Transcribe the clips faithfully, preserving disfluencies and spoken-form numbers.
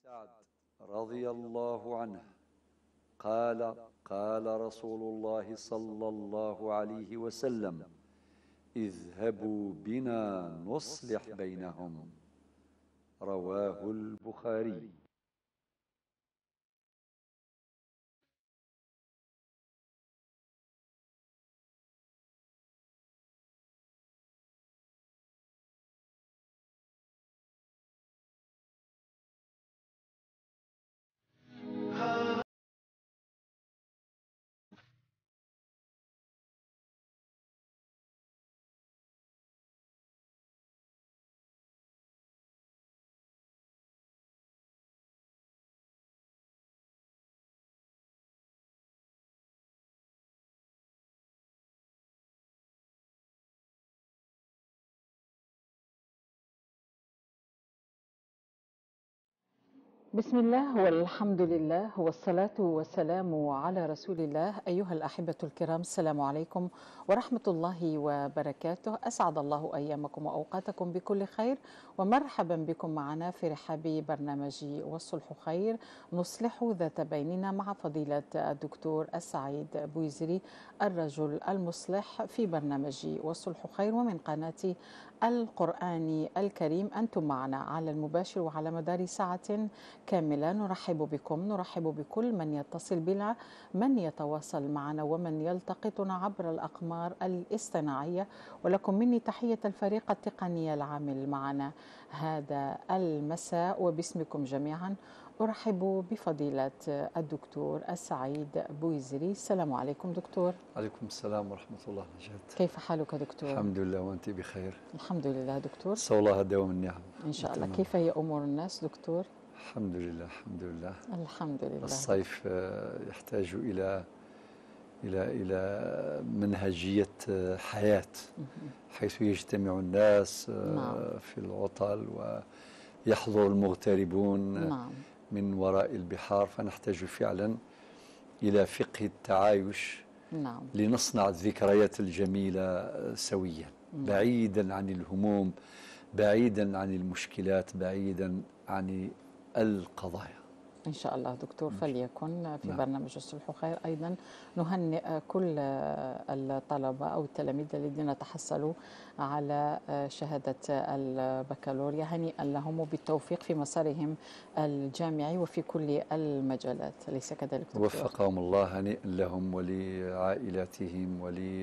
سعد رضي الله عنه قال قال رسول الله صلى الله عليه وسلم: اذهبوا بنا نصلح بينهم. رواه البخاري. بسم الله والحمد لله والصلاة والسلام على رسول الله. أيها الأحبة الكرام، السلام عليكم ورحمة الله وبركاته. أسعد الله أيامكم وأوقاتكم بكل خير، ومرحبا بكم معنا في رحاب برنامج والصلح خير، نصلح ذات بيننا مع فضيلة الدكتور السعيد بويزري، الرجل المصلح، في برنامج والصلح خير ومن قناة القرآن الكريم. أنتم معنا على المباشر وعلى مدار ساعة كاملة. نرحب بكم، نرحب بكل من يتصل بنا، من يتواصل معنا ومن يلتقطنا عبر الأقمار الاصطناعية. ولكم مني تحية الفريق التقني العامل معنا هذا المساء، وباسمكم جميعا أرحب بفضيلة الدكتور السعيد بويزري. السلام عليكم دكتور. عليكم السلام ورحمة الله. نجاة، كيف حالك دكتور؟ الحمد لله، وأنت بخير؟ الحمد لله دكتور. نسأل الله دوام النعم إن شاء الله. تمام. كيف هي أمور الناس دكتور؟ الحمد لله الحمد لله الحمد لله. الصيف يحتاج إلى إلى إلى منهجية حياة، حيث يجتمع الناس نعم. في العطل ويحضر المغتربون نعم. من وراء البحار، فنحتاج فعلا إلى فقه التعايش. نعم. لنصنع الذكريات الجميلة سويا، نعم. بعيدا عن الهموم، بعيدا عن المشكلات، بعيدا عن القضايا. إن شاء الله دكتور. فليكن في نعم. برنامج الصلح خير أيضا نهنئ كل الطلبة أو التلاميذ الذين تحصلوا على شهادة البكالوريا. هنيئا لهم وبالتوفيق في مسارهم الجامعي وفي كل المجالات، أليس كذلك دكتور؟ وفقهم الله، هنيئا لهم ولعائلاتهم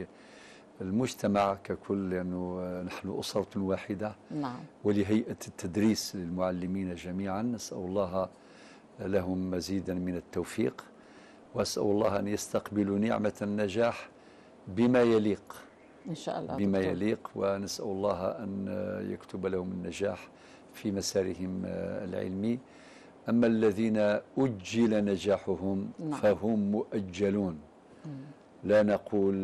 وللمجتمع ككل، لأنه نحن أسرة واحدة. نعم. ولهيئة التدريس للمعلمين جميعا، نسأل الله لهم مزيدا من التوفيق، وأسأل الله أن يستقبلوا نعمة النجاح بما يليق إن شاء الله بما دكتور. يليق، ونسأل الله أن يكتب لهم النجاح في مسارهم العلمي. أما الذين أجل نجاحهم نعم. فهم مؤجلون. مم. لا نقول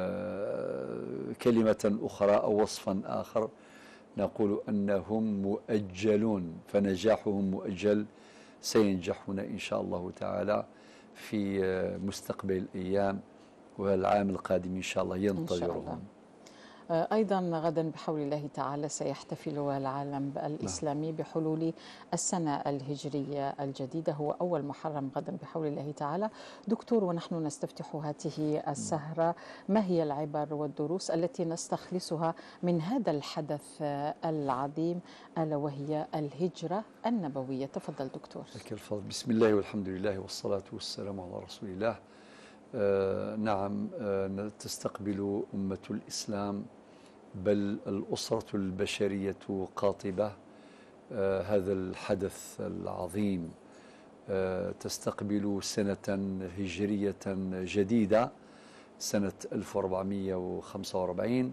كلمة أخرى أو وصفا آخر، نقول أنهم مؤجلون، فنجاحهم مؤجل، سينجحون إن شاء الله تعالى في مستقبل الأيام، والعام القادم إن شاء الله ينتظرهم. أيضا غدا بحول الله تعالى سيحتفل العالم الإسلامي بحلول السنة الهجرية الجديدة، هو أول محرم غدا بحول الله تعالى. دكتور، ونحن نستفتح هذه السهرة، ما هي العبر والدروس التي نستخلصها من هذا الحدث العظيم ألا وهي الهجرة النبوية؟ تفضل دكتور. لك الفضل. بسم الله والحمد لله والصلاة والسلام على رسول الله. آه نعم، آه تستقبل أمة الإسلام، بل الأسرة البشرية قاطبة آه هذا الحدث العظيم. آه تستقبل سنة هجرية جديدة، سنة ألف وأربعمئة وخمسة وأربعين،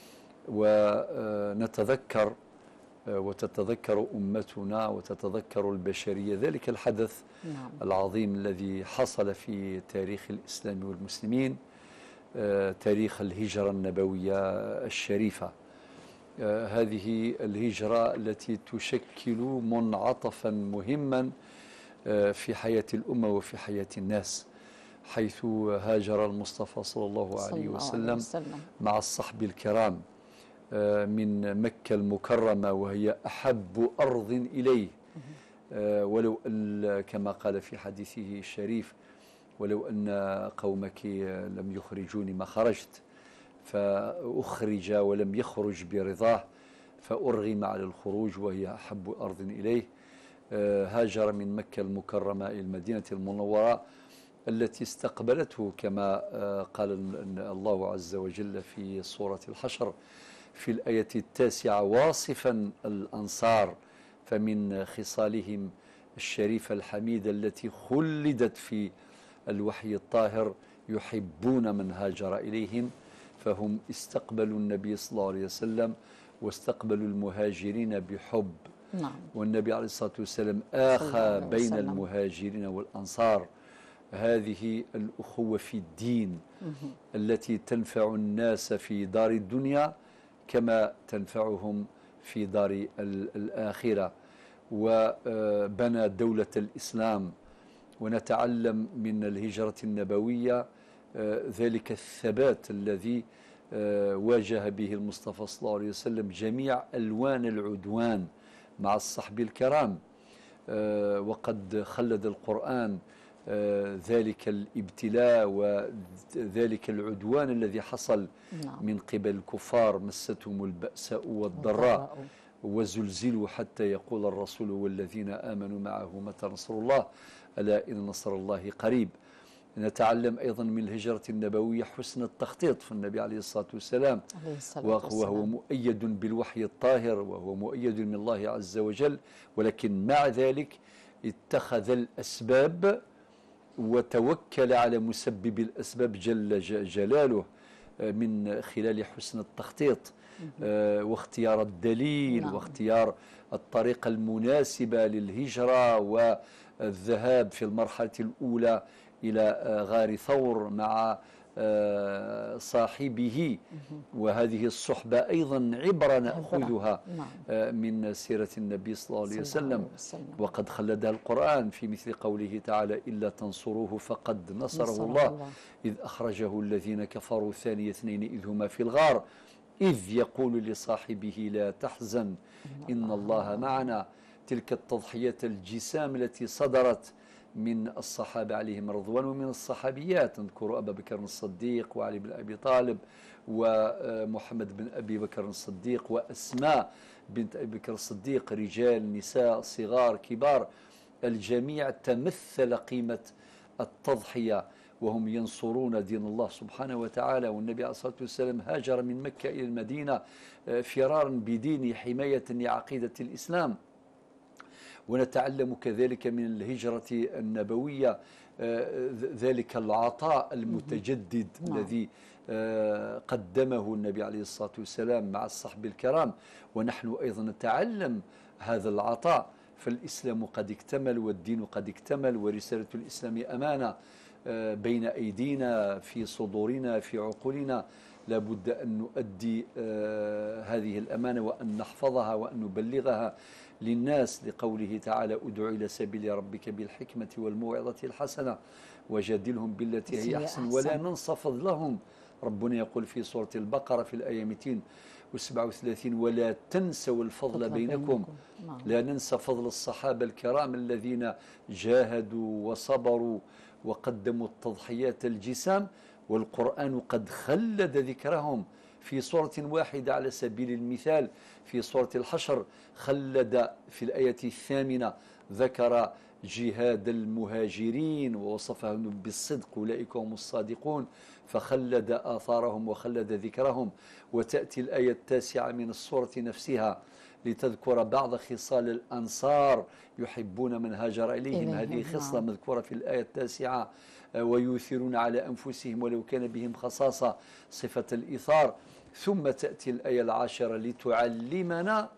ونتذكر وتتذكر أمتنا وتتذكر البشرية ذلك الحدث نعم. العظيم الذي حصل في تاريخ الإسلام والمسلمين، تاريخ الهجرة النبوية الشريفة. هذه الهجرة التي تشكل منعطفا مهما في حياة الأمة وفي حياة الناس، حيث هاجر المصطفى صلى الله عليه وسلم مع الصحب الكرام من مكة المكرمة، وهي أحب أرض إليه، ولو أن كما قال في حديثه الشريف: ولو أن قومك لم يخرجوني ما خرجت، فأخرج ولم يخرج برضاه فأرغم على الخروج وهي أحب أرض إليه. هاجر من مكة المكرمة إلى المدينة المنورة التي استقبلته كما قال الله عز وجل في سورة الحشر في الآية التاسعة واصفا الأنصار: فمن خصالهم الشريفة الحميدة التي خلدت في الوحي الطاهر يحبون من هاجر إليهم. فهم استقبلوا النبي صلى الله عليه وسلم واستقبلوا المهاجرين بحب. نعم. والنبي عليه الصلاة والسلام آخى بين المهاجرين والأنصار هذه الأخوة في الدين التي تنفع الناس في دار الدنيا كما تنفعهم في دار الآخرة. وبنى دولة الإسلام. ونتعلم من الهجرة النبوية ذلك الثبات الذي واجه به المصطفى صلى الله عليه وسلم جميع ألوان العدوان مع الصحب الكرام. وقد خلد القرآن ذلك الابتلاء وذلك العدوان الذي حصل من قبل الكفار: مستهم البأساء والضراء وزلزلوا حتى يقول الرسول والذين آمنوا معه متى نصر الله ألا إن نصر الله قريب. نتعلم أيضا من الهجرة النبوية حسن التخطيط في النبي عليه الصلاة والسلام، وهو مؤيد بالوحي الطاهر وهو مؤيد من الله عز وجل، ولكن مع ذلك اتخذ الأسباب وتوكل على مسبب الأسباب جل جلاله من خلال حسن التخطيط واختيار الدليل نعم. واختيار الطريقة المناسبة للهجرة والذهاب في المرحلة الأولى إلى غار ثور مع صاحبه. وهذه الصحبة أيضا عبرة نأخذها من سيرة النبي صلى الله عليه وسلم، وقد خلدها القرآن في مثل قوله تعالى: إلا تنصروه فقد نصره الله إذ أخرجه الذين كفروا ثاني اثنين إذ هما في الغار إذ يقول لصاحبه لا تحزن إن الله معنا. تلك التضحيات الجسام التي صدرت من الصحابة عليهم رضوان ومن الصحابيات، نذكر أبا بكر الصديق وعلي بن أبي طالب ومحمد بن أبي بكر الصديق وأسماء بنت أبي بكر الصديق، رجال نساء صغار كبار، الجميع تمثل قيمة التضحية وهم ينصرون دين الله سبحانه وتعالى. والنبي عليه الصلاة والسلام هاجر من مكة إلى المدينة فرارا بدين حماية لعقيدة الإسلام. ونتعلم كذلك من الهجرة النبوية ذلك العطاء المتجدد نعم. الذي قدمه النبي عليه الصلاة والسلام مع الصحب الكرام، ونحن أيضا نتعلم هذا العطاء. فالإسلام قد اكتمل والدين قد اكتمل، ورسالة الإسلام أمانة بين أيدينا في صدورنا في عقولنا. لابد أن نؤدي هذه الأمانة وأن نحفظها وأن نبلغها للناس، لقوله تعالى: ادع إلى سبيل ربك بالحكمة والموعظة الحسنة وجادلهم بالتي هي أحسن ولا ننسى فضلهم. ربنا يقول في سورة البقرة في الآية مئتين وسبعة وثلاثين: ولا تنسوا الفضل بينكم. لا ننسى فضل الصحابة الكرام الذين جاهدوا وصبروا وقدموا التضحيات الجسام، والقرآن قد خلد ذكرهم في سورة واحدة. على سبيل المثال في سورة الحشر خلد في الآية الثامنة ذكر جهاد المهاجرين ووصفهم بالصدق أولئك هم الصادقون، فخلد آثارهم وخلد ذكرهم. وتأتي الآية التاسعة من السورة نفسها لتذكر بعض خصال الأنصار يحبون من هاجر إليهم. هذه خصلة مذكورة في الآية التاسعة: ويؤثرون على أنفسهم ولو كان بهم خصاصة، صفة الإيثار. ثم تأتي الآية العاشرة لتعلمنا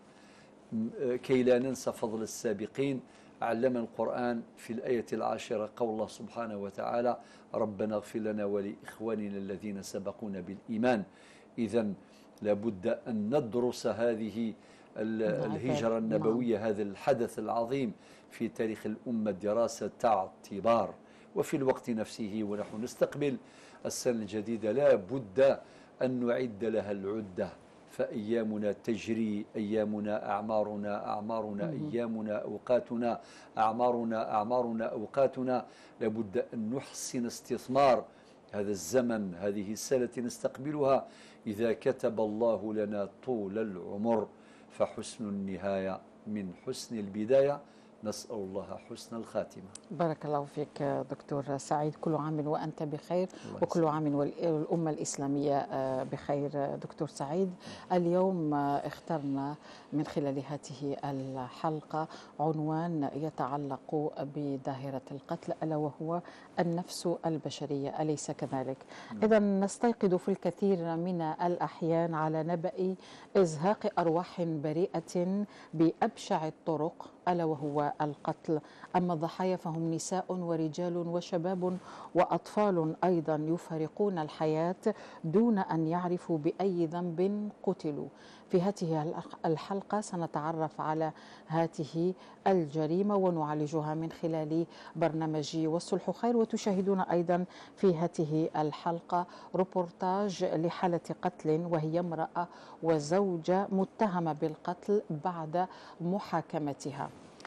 كي لا ننسى فضل السابقين. علم القرآن في الآية العاشرة قول الله سبحانه وتعالى: ربنا اغفر لنا ولإخواننا الذين سبقونا بالإيمان. إذن لابد أن ندرس هذه الهجرة النبوية، هذا الحدث العظيم في تاريخ الأمة دراسة اعتبار. وفي الوقت نفسه ونحن نستقبل السنة الجديدة لا بد أن نعد لها العدة، فأيامنا تجري، أيامنا أعمارنا أعمارنا أيامنا أوقاتنا أعمارنا أعمارنا أوقاتنا. لابد أن نحسن استثمار هذا الزمن، هذه السنة نستقبلها. إذا كتب الله لنا طول العمر فحسن النهاية من حسن البداية. نسأل الله حسن الخاتمة. بارك الله فيك دكتور سعيد، كل عام وأنت بخير وكل عام والأمة الإسلامية بخير. دكتور سعيد، اليوم اخترنا من خلال هذه الحلقة عنوان يتعلق بظاهرة القتل، ألا وهو النفس البشرية، أليس كذلك؟ إذا نستيقظ في الكثير من الأحيان على نبأ إزهاق أرواح بريئة بأبشع الطرق، ألا وهو القتل. أما الضحايا فهم نساء ورجال وشباب وأطفال أيضا يفارقون الحياة دون أن يعرفوا بأي ذنب قتلوا. في هذه الحلقة سنتعرف على هذه الجريمة ونعالجها من خلال برنامج والصلح خير. وتشاهدون أيضا في هذه الحلقة روبورتاج لحالة قتل، وهي امرأة وزوجة متهمة بالقتل بعد محاكمتها.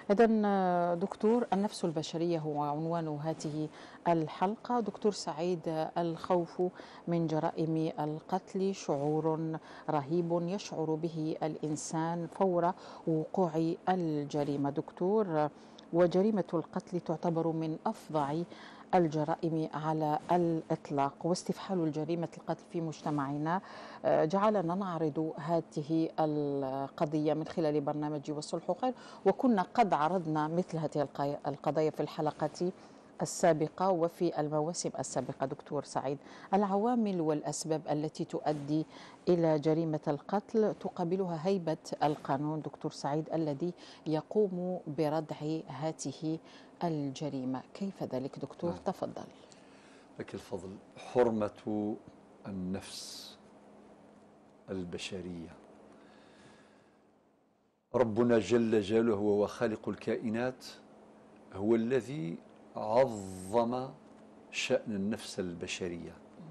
إذن دكتور، النفس البشرية هو عنوان هذه الحلقة. دكتور سعيد، الخوف من جرائم القتل شعور رهيب يشعر به الإنسان فور وقوع الجريمة دكتور، وجريمة القتل تعتبر من أفظع الجرائم على الإطلاق، واستفحال الجريمة القتل في مجتمعنا جعلنا نعرض هذه القضية من خلال برنامج والصلح خير. وكنا قد عرضنا مثل هذه القضايا في الحلقات السابقة وفي المواسم السابقة. دكتور سعيد، العوامل والأسباب التي تؤدي إلى جريمة القتل تقابلها هيبة القانون دكتور سعيد الذي يقوم بردع هذه الجريمة، كيف ذلك دكتور؟ نعم. تفضل. لك الفضل. حرمة النفس البشرية. ربنا جل جلاله وهو خالق الكائنات هو الذي عظم شأن النفس البشرية.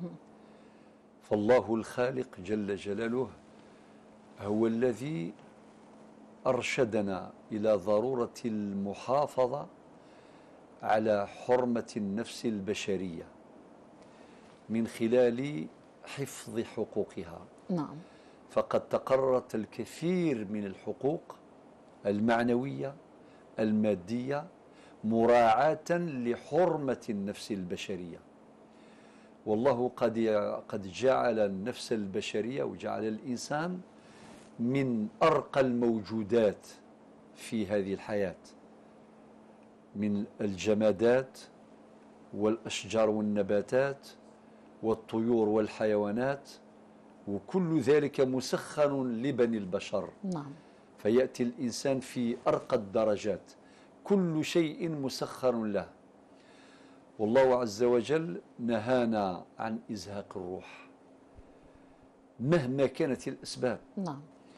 فالله الخالق جل جلاله هو الذي أرشدنا إلى ضرورة المحافظة على حرمة النفس البشرية من خلال حفظ حقوقها. نعم. فقد تقررت الكثير من الحقوق المعنوية المادية مراعاة لحرمة النفس البشرية. والله قد قد جعل النفس البشرية وجعل الإنسان من أرقى الموجودات في هذه الحياة، من الجمادات والأشجار والنباتات والطيور والحيوانات، وكل ذلك مسخر لبني البشر. نعم. فيأتي الإنسان في أرقى الدرجات، كل شيء مسخر له. والله عز وجل نهانا عن إزهاق الروح مهما كانت الأسباب. نعم.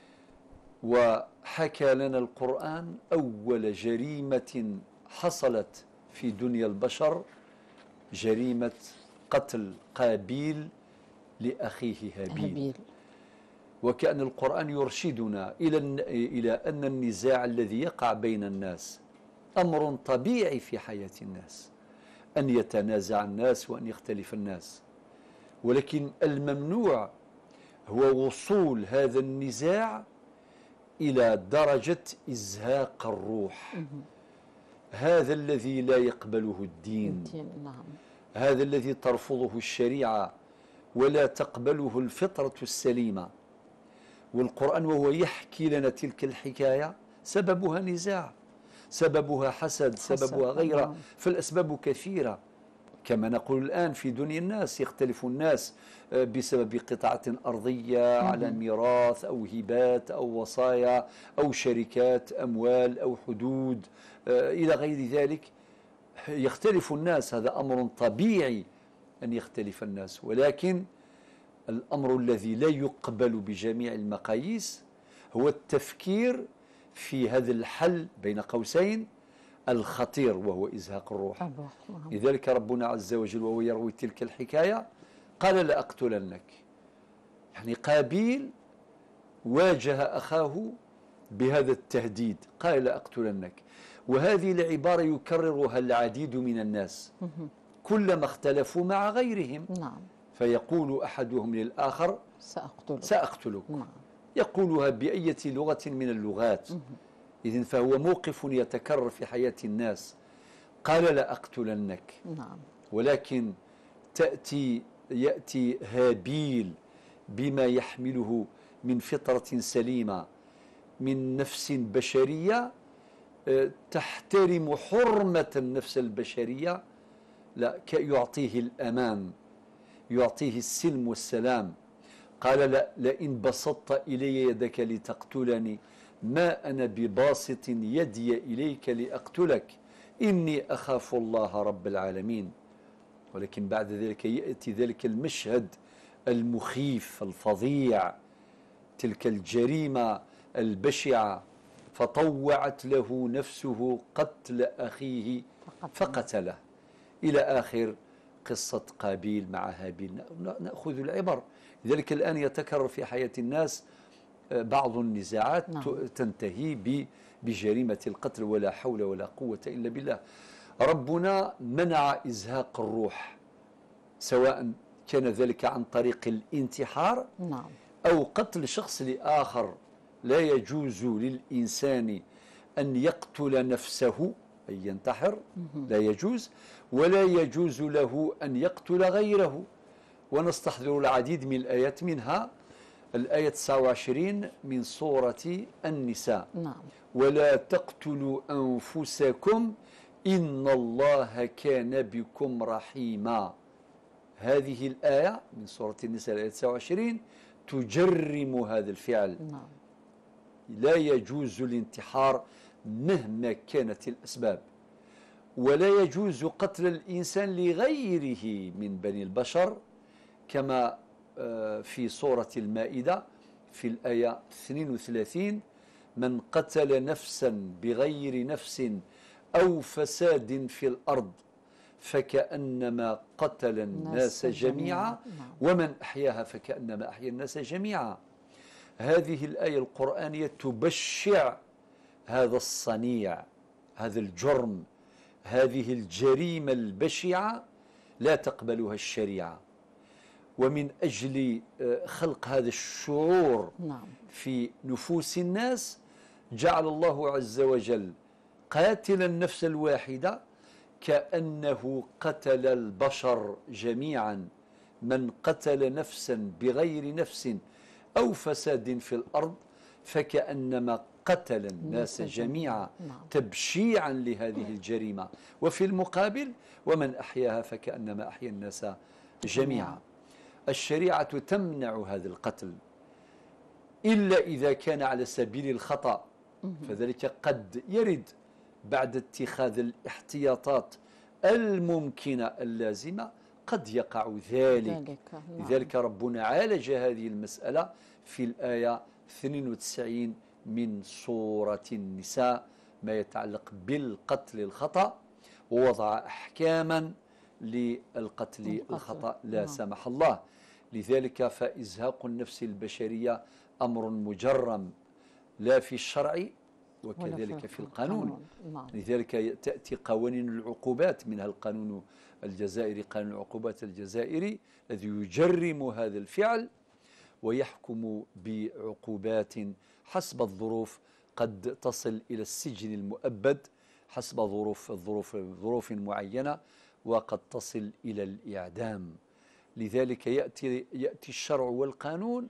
وحكى لنا القرآن أول جريمة حصلت في دنيا البشر، جريمة قتل قابيل لأخيه هابيل. هابيل. وكأن القرآن يرشدنا إلى إلى أن النزاع الذي يقع بين الناس أمر طبيعي في حياة الناس، أن يتنازع الناس وأن يختلف الناس، ولكن الممنوع هو وصول هذا النزاع إلى درجة إزهاق الروح. هذا الذي لا يقبله الدين. نعم. هذا الذي ترفضه الشريعة ولا تقبله الفطرة السليمة. والقرآن وهو يحكي لنا تلك الحكاية سببها نزاع، سببها حسد، سببها غيره. فالأسباب كثيرة كما نقول الآن في دنيا الناس. يختلف الناس بسبب قطعة أرضية على ميراث أو هبات أو وصايا أو شركات أموال أو حدود إلى غير ذلك. يختلف الناس، هذا أمر طبيعي أن يختلف الناس، ولكن الأمر الذي لا يقبل بجميع المقاييس هو التفكير في هذا الحل بين قوسين الخطير وهو إزهاق الروح. لذلك ربنا عز وجل وهو يروي تلك الحكاية قال لأقتلنك. يعني قابيل واجه أخاه بهذا التهديد، قال لأقتلنك. وهذه العبارة يكررها العديد من الناس كلما اختلفوا مع غيرهم. نعم. فيقول أحدهم للآخر سأقتلك, سأقتلك. نعم. يقولها بأية لغة من اللغات. إذن فهو موقف يتكرر في حياة الناس. قال لأقتلنك. نعم. ولكن تأتي يأتي هابيل بما يحمله من فطرة سليمة، من نفس بشرية تحترم حرمة النفس البشرية، لا يعطيه الأمان، يعطيه السلم والسلام. قال لا لئن بسطت إلي يدك لتقتلني ما أنا بباسط يدي إليك لأقتلك إني أخاف الله رب العالمين. ولكن بعد ذلك يأتي ذلك المشهد المخيف الفظيع، تلك الجريمة البشعة، فطوعت له نفسه قتل أخيه فقتله، إلى آخر قصة قابيل مع هابيل. نأخذ العبر. لذلك الآن يتكرر في حياة الناس بعض النزاعات نعم. تنتهي بجريمة القتل، ولا حول ولا قوة إلا بالله. ربنا منع إزهاق الروح، سواء كان ذلك عن طريق الانتحار نعم. أو قتل شخص لآخر. لا يجوز للإنسان أن يقتل نفسه أي ينتحر، لا يجوز، ولا يجوز له أن يقتل غيره. ونستحضر العديد من الآيات، منها الآية تسعة وعشرين من سورة النساء نعم. ولا تقتلوا أنفسكم إن الله كان بكم رحيما. هذه الآية من سورة النساء الآية تسعة وعشرين تجرم هذا الفعل. نعم. لا يجوز الانتحار مهما كانت الأسباب، ولا يجوز قتل الإنسان لغيره من بني البشر، كما في سورة المائدة في الآية اثنين وثلاثين من قتل نفسا بغير نفس أو فساد في الأرض فكأنما قتل الناس جميعا ومن أحياها فكأنما أحيا الناس جميعا. هذه الآية القرآنية تبشع هذا الصنيع، هذا الجرم، هذه الجريمة البشعة لا تقبلها الشريعة. ومن أجل خلق هذا الشعور في نفوس الناس جعل الله عز وجل قاتل النفس الواحدة كأنه قتل البشر جميعا. من قتل نفسا بغير نفس أو فساد في الأرض فكأنما قتل الناس جميعا، تبشيعا لهذه الجريمة. وفي المقابل ومن أحياها فكأنما أحيا الناس جميعا. الشريعة تمنع هذا القتل إلا إذا كان على سبيل الخطأ، فذلك قد يرد بعد اتخاذ الاحتياطات الممكنة اللازمة قد يقع ذلك. لذلك ربنا عالج هذه المسألة في الآية اثنين وتسعين من سورة النساء ما يتعلق بالقتل الخطأ، ووضع أحكاما للقتل الخطأ لا سمح الله. لذلك فإزهاق النفس البشرية أمر مجرم لا في الشرع وكذلك في القانون. لذلك تأتي قوانين العقوبات، منها القانون الجزائري، قانون العقوبات الجزائري الذي يجرم هذا الفعل ويحكم بعقوبات حسب الظروف، قد تصل إلى السجن المؤبد حسب ظروف الظروف ظروف معينة، وقد تصل إلى الإعدام. لذلك يأتي يأتي الشرع والقانون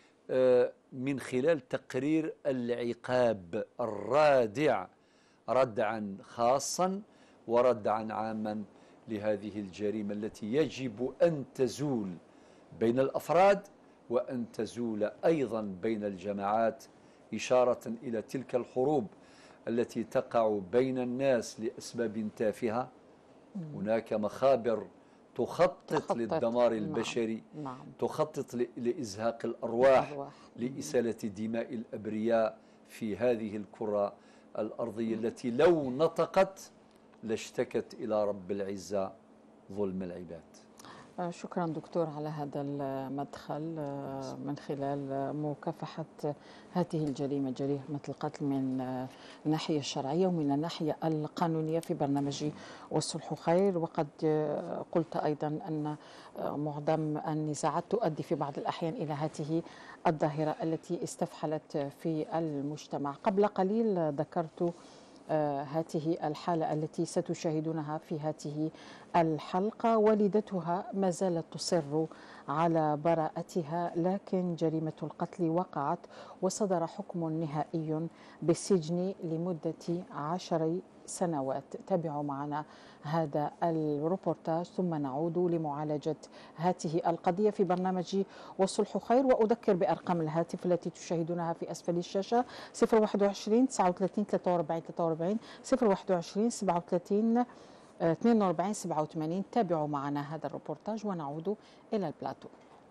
من خلال تقرير العقاب الرادع ردعا خاصا وردعا عاما لهذه الجريمة التي يجب أن تزول بين الأفراد وأن تزول أيضا بين الجماعات، إشارة إلى تلك الحروب التي تقع بين الناس لأسباب تافهة. هناك مخابر تخطط, تخطط للدمار البشري، نعم. نعم. تخطط لإزهاق الأرواح، الأرواح. لإسالة دماء الأبرياء في هذه الكرة الأرضية التي لو نطقت لاشتكت إلى رب العزة ظلم العباد. شكرا دكتور على هذا المدخل من خلال مكافحة هذه الجريمة، جريمة القتل، من الناحية الشرعية ومن الناحية القانونية في برنامج والصلح خير. وقد قلت أيضا أن معظم النزاعات تؤدي في بعض الأحيان إلى هذه الظاهرة التي استفحلت في المجتمع. قبل قليل ذكرت آه هذه الحالة التي ستشاهدونها في هذه الحلقة. والدتها ما زالت تصر على براءتها، لكن جريمة القتل وقعت وصدر حكم نهائي بالسجن لمدة عشر سنوات. تابعوا معنا هذا الروبورتاج ثم نعود لمعالجة هذه القضية في برنامج والصلح خير. وأذكر بأرقام الهاتف التي تشاهدونها في أسفل الشاشة: صفر واحد وعشرين تسعة وثلاثين ثلاثة وأربعين ثلاثة وأربعين، صفر واحد وعشرين سبعة وثلاثين اثنين وأربعين سبعة وثمانين. تابعوا معنا هذا الروبورتاج ونعود إلى البلاتو.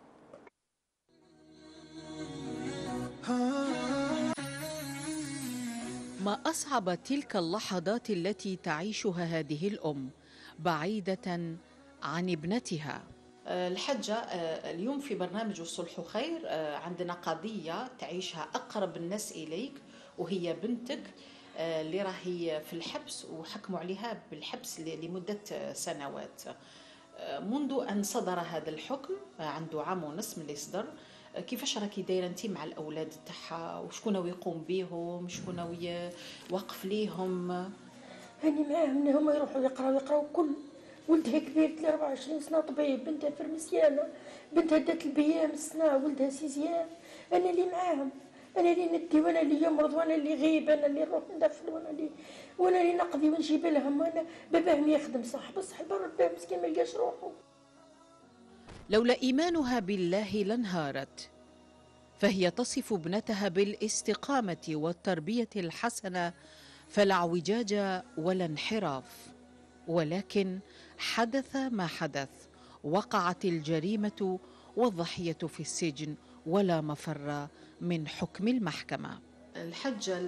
ما أصعب تلك اللحظات التي تعيشها هذه الأم بعيدة عن ابنتها. الحجة، اليوم في برنامج الصلح خير عندنا قضية تعيشها أقرب الناس إليك، وهي بنتك اللي راهي في الحبس وحكموا عليها بالحبس لمدة سنوات. منذ أن صدر هذا الحكم عنده عام ونصف من اللي صدر، كيفاش راكي دايره انت مع الاولاد تاعها؟ وشكون يقوم بهم؟ شكون واقف ليهم؟ هاني معاهم، هما يروحوا يقراو يقراو كل. ولدها كبير أربعة وعشرين سنه طبيب، بنتها فرمسيانه، بنتها دات البيام السنه، ولدها سيزيام. انا اللي معاهم، انا اللي ندي، وانا اللي يمرض، وانا اللي غيب، انا اللي نروح ندفن، وانا اللي وانا اللي نقضي ونجيب لهم. وانا باباهم يخدم صح، بصح برا بابا مسكين ما لقاش روحه. لولا إيمانها بالله لانهارت، فهي تصف ابنتها بالاستقامة والتربية الحسنة، فلا اعوجاج ولا انحراف. ولكن حدث ما حدث، وقعت الجريمة والضحية في السجن ولا مفر من حكم المحكمة. الحجة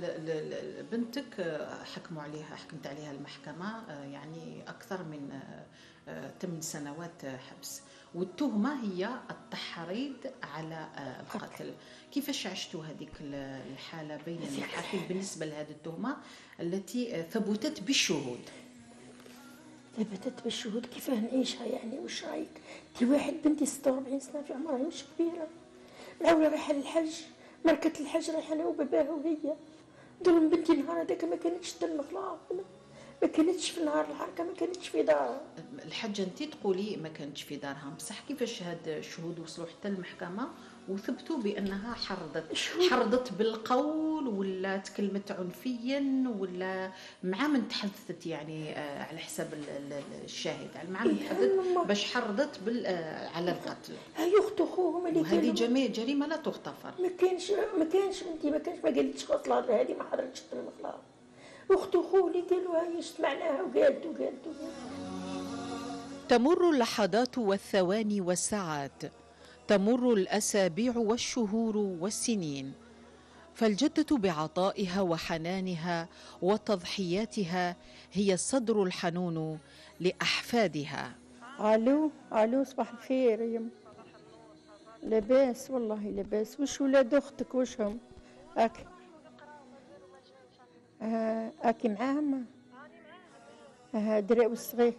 بنتك حكموا عليها، حكمت عليها المحكمة يعني أكثر من ثمان سنوات حبس، والتهمة هي التحريض على القتل. كيفاش عشتوا هذيك الحالة بين المحاكم بالنسبة لهذه التهمة التي ثبتت بالشهود؟ ثبتت بالشهود، كيفاه نعيشها يعني؟ وش رايك؟ انت واحد بنتي ستة وأربعين سنة في عمرها مش كبيرة، الأولى رايحة للحج، مركة الحج رايحة أنا وباباها وهي. ظلم بنتي النهار هذاك ما كانتش تدم خلاص، ما كانتش في نهار الحركه، ما كانتش في دارها. الحاجه انت تقولي ما كانتش في دارها، بصح كيفاش هاد الشهود وصلوا حتى المحكمه وثبتوا بانها حرضت؟ حرضت بالقول ولا تكلمت عنفيا ولا مع من تحدثت يعني على حساب الشاهد، يعني مع من تحدثت باش حرضت على القتل؟ هاي اخت اخوهم اللي وهذه جميع جريمه لا تغتفر. ما كانش ما كانش بنتي ما كانش ما قالتش خلاص هذه ما حضرتش المخلاص. اخت اخوه اللي قالوا هاي سمعناها وقالت وقالت وقالت. تمر اللحظات والثواني والساعات، تمر الأسابيع والشهور والسنين، فالجدة بعطائها وحنانها وتضحياتها هي الصدر الحنون لأحفادها. الو الو صباح الخير يم. لاباس والله لاباس. وش ولاد اختك وشهم؟ اك آه اكي معاهم؟ ها دري والصغير؟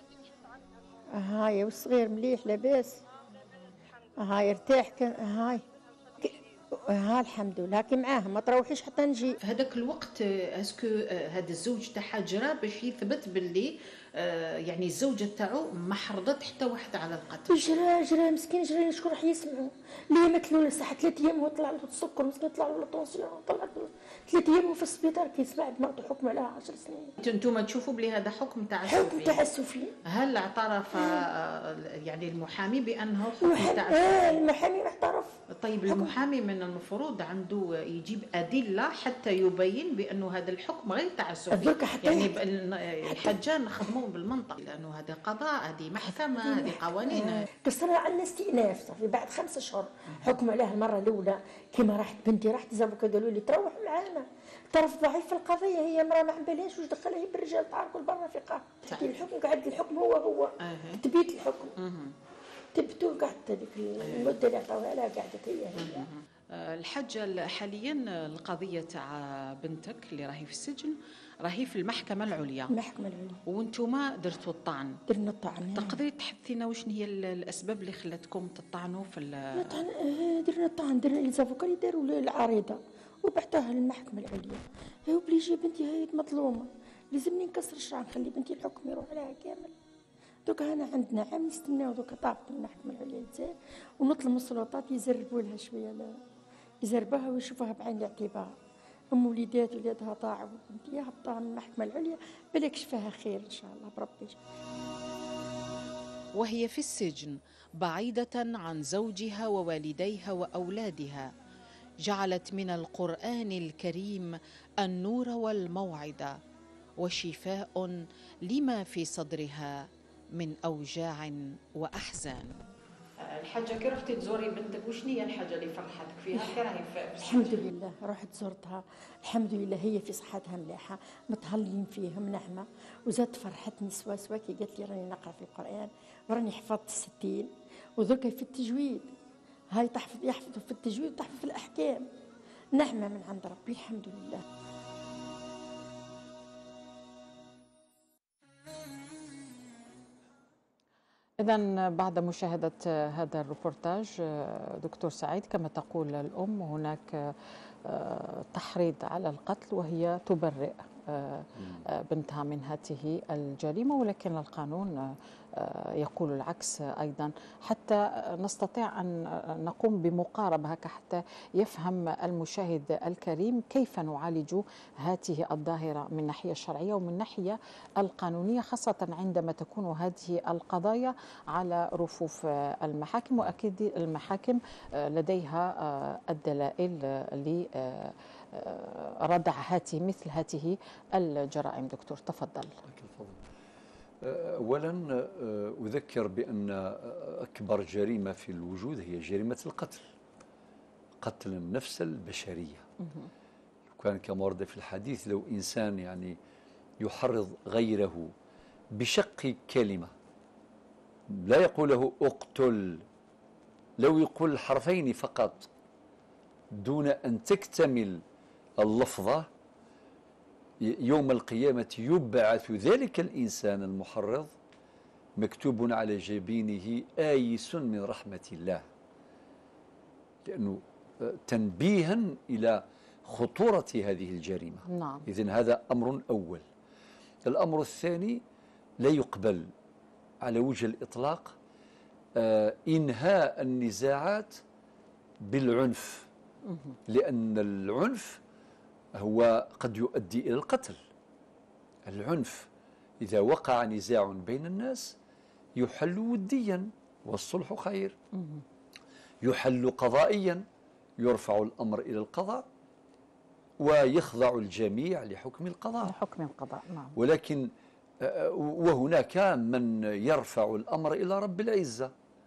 هاي والصغير مليح لاباس؟ هاي ارتاح كان هاي ها الحمد لله. هاكي معاهم ما تروحيش حتى نجي. في هذاك الوقت اسكو هذا الزوج تاعها جرى باش يثبت باللي يعني الزوجه تاعو ما حرضت حتى واحد على القتل؟ جرى جرى مسكين جرى. شكون راح يسمعوا ليه؟ مثلوا له صحه ثلاث ايام وهو طلع له السكر مسكين، طلع له الطونسيون، طلعت له ثلاث ايام في السبيطار كيسمع مرته حكم عليها عشر سنين. انتم تشوفوا بلي هذا حكم تعسفي؟ حكم تعسفي. هل اعترف يعني المحامي بانه حكم تعسفي؟ اه المحامي اعترف. طيب المحامي من المفروض عنده يجيب ادله حتى يبين بانه هذا الحكم غير تعسفي، يعني الحجه نخدموا بالمنطق، لانه هذا قضاء، هذه محكمه، هذه قوانين. قصر عندنا استئناف صافي بعد خمسة اشهر حكم عليها المره الاولى. كيما راحت بنتي راحت زابوكا قالوا لي تروح معانا، طرف ضعيف في القضيه، هي مراه ما عمبالهاش واش دخلها هي بالرجال تعاركوا برا في قاع. الحكم قاعد الحكم هو هو تبيت الحكم. تبتو قعدت هذيك المده اللي عطاوها لها قعدت هي هي. الحاجة حاليا القضية تاع بنتك اللي راهي في السجن راهي في المحكمة العليا. المحكمة العليا. وانتوما درتوا الطعن. درنا الطعن. تقدري تحدثينا وشن هي الأسباب اللي خلاتكم تطعنوا في الطعن؟ درنا الطعن، درنا لي داروا العريضة وبعتوها للمحكمة العليا. هي وبليجي بنتي هي مظلومة، لازمني نكسر الشرع نخلي بنتي الحكم يروح عليها كامل. دوكا هنا عندنا عام نستناو دوكا طابت المحكمة العليا للجزائر ونطلب من السلطات يزربوا لها شوية، يزربوها ويشوفوها بعين الاعتبار. ام وليدات ولادها ضاعوا وبنتي هبطوها من المحكمة العليا بالك شفاها خير ان شاء الله بربي. وهي في السجن بعيدة عن زوجها ووالديها وأولادها، جعلت من القرآن الكريم النور والموعظة وشفاء لما في صدرها من أوجاع وأحزان. الحاجة كي رحتي تزوري بنتك وشنو هي الحاجة اللي فرحتك فيها كي راهي في الحمد لله رحت زرتها، الحمد لله هي في صحتها مليحة، متهلين فيها منعمة، وزاد فرحتني سوا سوا كي قالت لي راني نقرا في القرآن وراني حفظت الستين وذوك في التجويد، هاي تحفظ يحفظ في التجويد وتحفظ في الأحكام، نعمة من عند ربي الحمد لله. إذا بعد مشاهدة هذا الروبورتاج دكتور سعيد، كما تقول الأم هناك تحريض على القتل وهي تبرئ بنتها من هذه الجريمة، ولكن القانون يقول العكس أيضا، حتى نستطيع أن نقوم بمقاربة هكا حتى يفهم المشاهد الكريم كيف نعالج هذه الظاهرة من الناحية الشرعية ومن الناحية القانونية، خاصة عندما تكون هذه القضايا على رفوف المحاكم، وأكيد المحاكم لديها الدلائل لردع هذه مثل هذه الجرائم. دكتور تفضل. أولا أذكر بأن أكبر جريمة في الوجود هي جريمة القتل، قتل النفس البشرية. كان كما ورد في الحديث لو إنسان يعني يحرض غيره بشق كلمة، لا يقول له اقتل، لو يقول الحرفين فقط دون أن تكتمل اللفظة، يوم القيامة يبعث ذلك الإنسان المحرض مكتوب على جبينه آيس من رحمة الله، لأنه تنبيها إلى خطورة هذه الجريمة. نعم. إذن هذا أمر أول. الأمر الثاني، لا يقبل على وجه الإطلاق آه إنهاء النزاعات بالعنف، لأن العنف هو قد يؤدي إلى القتل. العنف إذا وقع نزاع بين الناس يحل وديا والصلح خير، يحل قضائيا يرفع الأمر إلى القضاء ويخضع الجميع لحكم القضاء لحكم القضاء. نعم. ولكن وهناك من يرفع الأمر إلى رب العزة،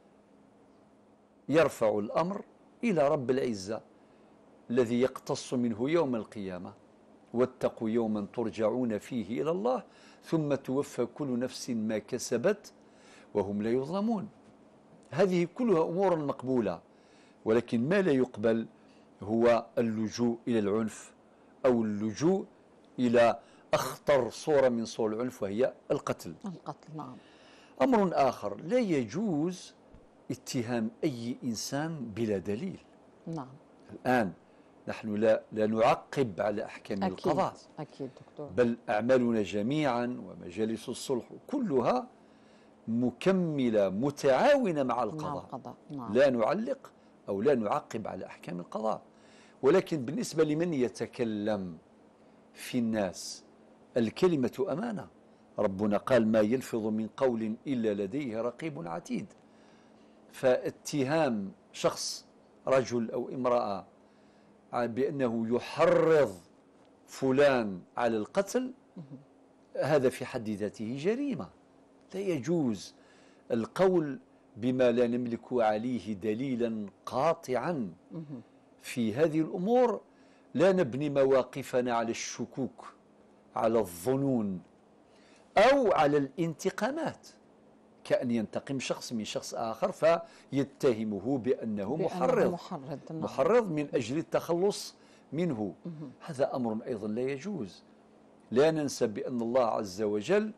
يرفع الأمر إلى رب العزة الذي يقتص منه يوم القيامة، واتقوا يوما ترجعون فيه إلى الله ثم توفى كل نفس ما كسبت وهم لا يظلمون. هذه كلها أمور مقبولة، ولكن ما لا يقبل هو اللجوء إلى العنف أو اللجوء إلى أخطر صورة من صور العنف وهي القتل. القتل. نعم. أمر آخر، لا يجوز اتهام أي إنسان بلا دليل. نعم. الآن نحن لا, لا نعقب على أحكام أكيد. القضاء. أكيد دكتور. بل أعمالنا جميعا ومجالس الصلح كلها مكملة متعاونة مع القضاء. مع القضاء. نعم. لا نعلق أو لا نعقب على أحكام القضاء. ولكن بالنسبة لمن يتكلم في الناس، الكلمة أمانة، ربنا قال ما يلفظ من قول إلا لديه رقيب عتيد. فاتهام شخص رجل أو امرأة بأنه يحرض فلان على القتل هذا في حد ذاته جريمة. لا يجوز القول بما لا نملك عليه دليلا قاطعا. في هذه الأمور لا نبني مواقفنا على الشكوك، على الظنون، أو على الانتقامات كأن ينتقم شخص من شخص آخر فيتهمه بأنه محرض محرض, نعم. محرض من أجل التخلص منه. هذا أمر أيضا لا يجوز. لا ننسى بأن الله عز وجل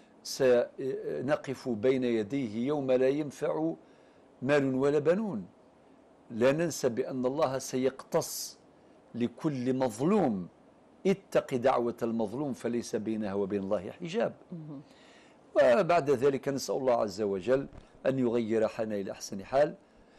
سنقف بين يديه يوم لا ينفع مال ولا بنون. لا ننسى بأن الله سيقتص لكل مظلوم. اتق دعوة المظلوم فليس بينها وبين الله حجاب. وبعد ذلك نسأل الله عز وجل أن يغير حالنا إلى أحسن حال.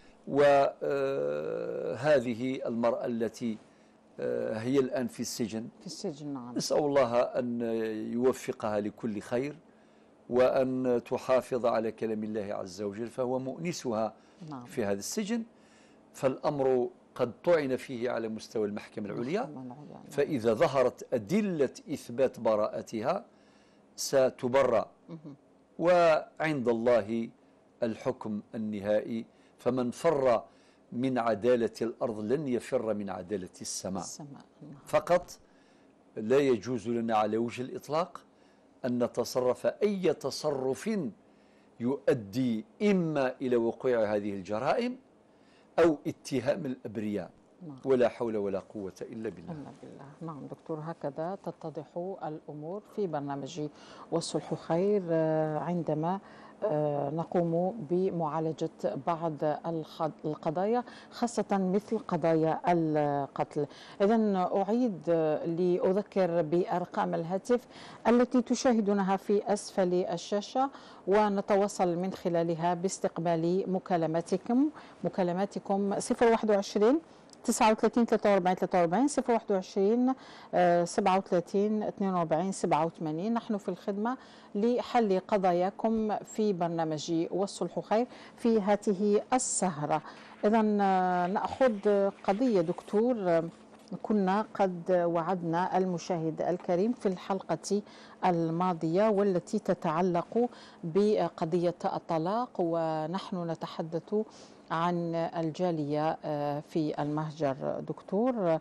وهذه المرأة التي هي الآن في السجن في السجن نعم. نسأل الله أن يوفقها لكل خير وأن تحافظ على كلام الله عز وجل، فهو مؤنسها نعم. في هذا السجن. فالأمر قد طعن فيه على مستوى المحكمة العليا، فإذا ظهرت أدلة إثبات براءتها ستبرأ، وعند الله الحكم النهائي. فمن فر من عدالة الأرض لن يفر من عدالة السماء. السماء. فقط لا يجوز لنا على وجه الإطلاق أن نتصرف أي تصرف يؤدي إما إلى وقوع هذه الجرائم أو اتهام الأبرياء. نعم. ولا حول ولا قوة إلا بالله. إلا بالله. نعم دكتور، هكذا تتضح الأمور في برنامج والصلح خير عندما نقوم بمعالجة بعض القضايا، خاصة مثل قضايا القتل. إذن أعيد لأذكر بأرقام الهاتف التي تشاهدونها في أسفل الشاشة، ونتواصل من خلالها باستقبال مكالماتكم مكالماتكم صفر واحد وعشرين تسعة وثلاثين ثلاثة وأربعين ثلاثة وأربعين صفر واحد وعشرين سبعة وثلاثين اثنين وأربعين سبعة وثمانين. نحن في الخدمة لحل قضاياكم في برنامج والصلح خير في هذه السهرة. إذا نأخذ قضية دكتور كنا قد وعدنا المشاهد الكريم في الحلقة الماضية، والتي تتعلق بقضية الطلاق، ونحن نتحدث عن الجالية في المهجر. دكتور،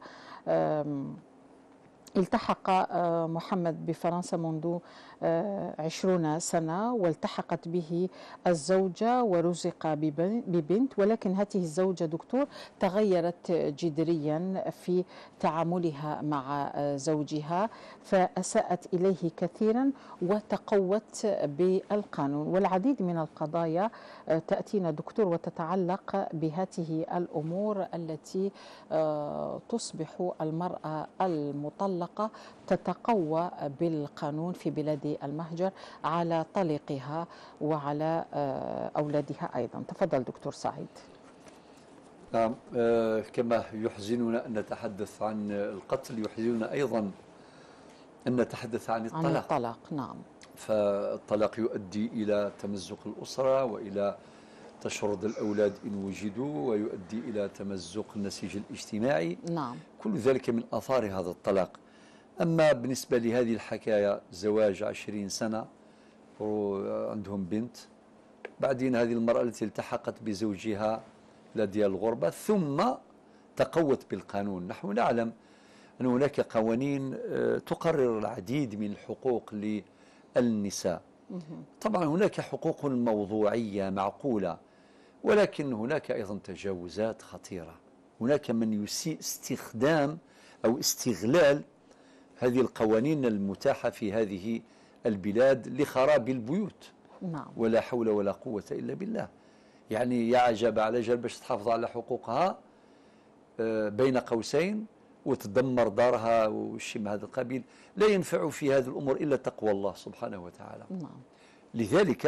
التحق محمد بفرنسا منذ عشرون سنة، والتحقت به الزوجة ورزق ببنت، ولكن هذه الزوجة دكتور تغيرت جذريا في تعاملها مع زوجها، فأساءت إليه كثيرا وتقوت بالقانون. والعديد من القضايا تأتينا دكتور وتتعلق بهذه الأمور التي تصبح المرأة المطلقة تتقوى بالقانون في بلاد المهجر على طليقها وعلى أولادها أيضا. تفضل دكتور سعيد. نعم، كما يحزننا أن نتحدث عن القتل، يحزننا أيضا أن نتحدث عن الطلاق. عن الطلاق نعم. فالطلاق يؤدي إلى تمزق الأسرة وإلى تشرد الأولاد إن وجدوا، ويؤدي إلى تمزق النسيج الاجتماعي. نعم. كل ذلك من آثار هذا الطلاق. أما بالنسبة لهذه الحكاية، زواج عشرين سنة وعندهم بنت، بعدين هذه المرأة التي التحقت بزوجها لدى الغربة ثم تقوت بالقانون. نحن نعلم أن هناك قوانين تقرر العديد من الحقوق للنساء. طبعا هناك حقوق موضوعية معقولة، ولكن هناك أيضا تجاوزات خطيرة. هناك من يسيء استخدام أو استغلال هذه القوانين المتاحة في هذه البلاد لخراب البيوت. نعم. ولا حول ولا قوة إلا بالله. يعني يا عجب على جل باش تحافظ على حقوقها بين قوسين وتدمر دارها والشيء من هذا القبيل. لا ينفع في هذه الأمور إلا تقوى الله سبحانه وتعالى. نعم. لذلك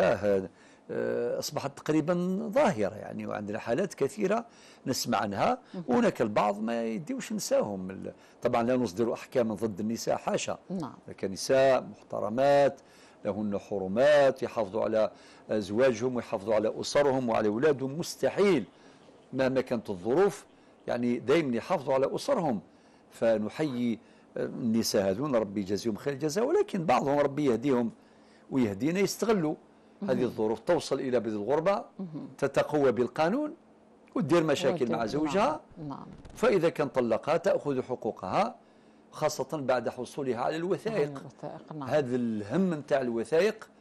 أصبحت تقريبا ظاهرة يعني، وعندنا حالات كثيرة نسمع عنها، وهناك البعض ما يديوش نساهم. طبعا لا نصدر أحكاما ضد النساء، حاشا. نعم. لكن نساء محترمات لهن حرمات، يحافظوا على أزواجهم ويحافظوا على أسرهم وعلى أولادهم، مستحيل مهما كانت الظروف يعني دائما يحافظوا على أسرهم. فنحيي النساء هذون، ربي يجازيهم خير الجزاء، ولكن بعضهم ربي يهديهم ويهدينا يستغلوا هذه الظروف، توصل إلى بلد الغربة تتقوى بالقانون وتدير مشاكل مع زوجها. نعم. فإذا كان طلقها تأخذ حقوقها، خاصة بعد حصولها على الوثائق. نعم. هذا الهم نتاع الوثائق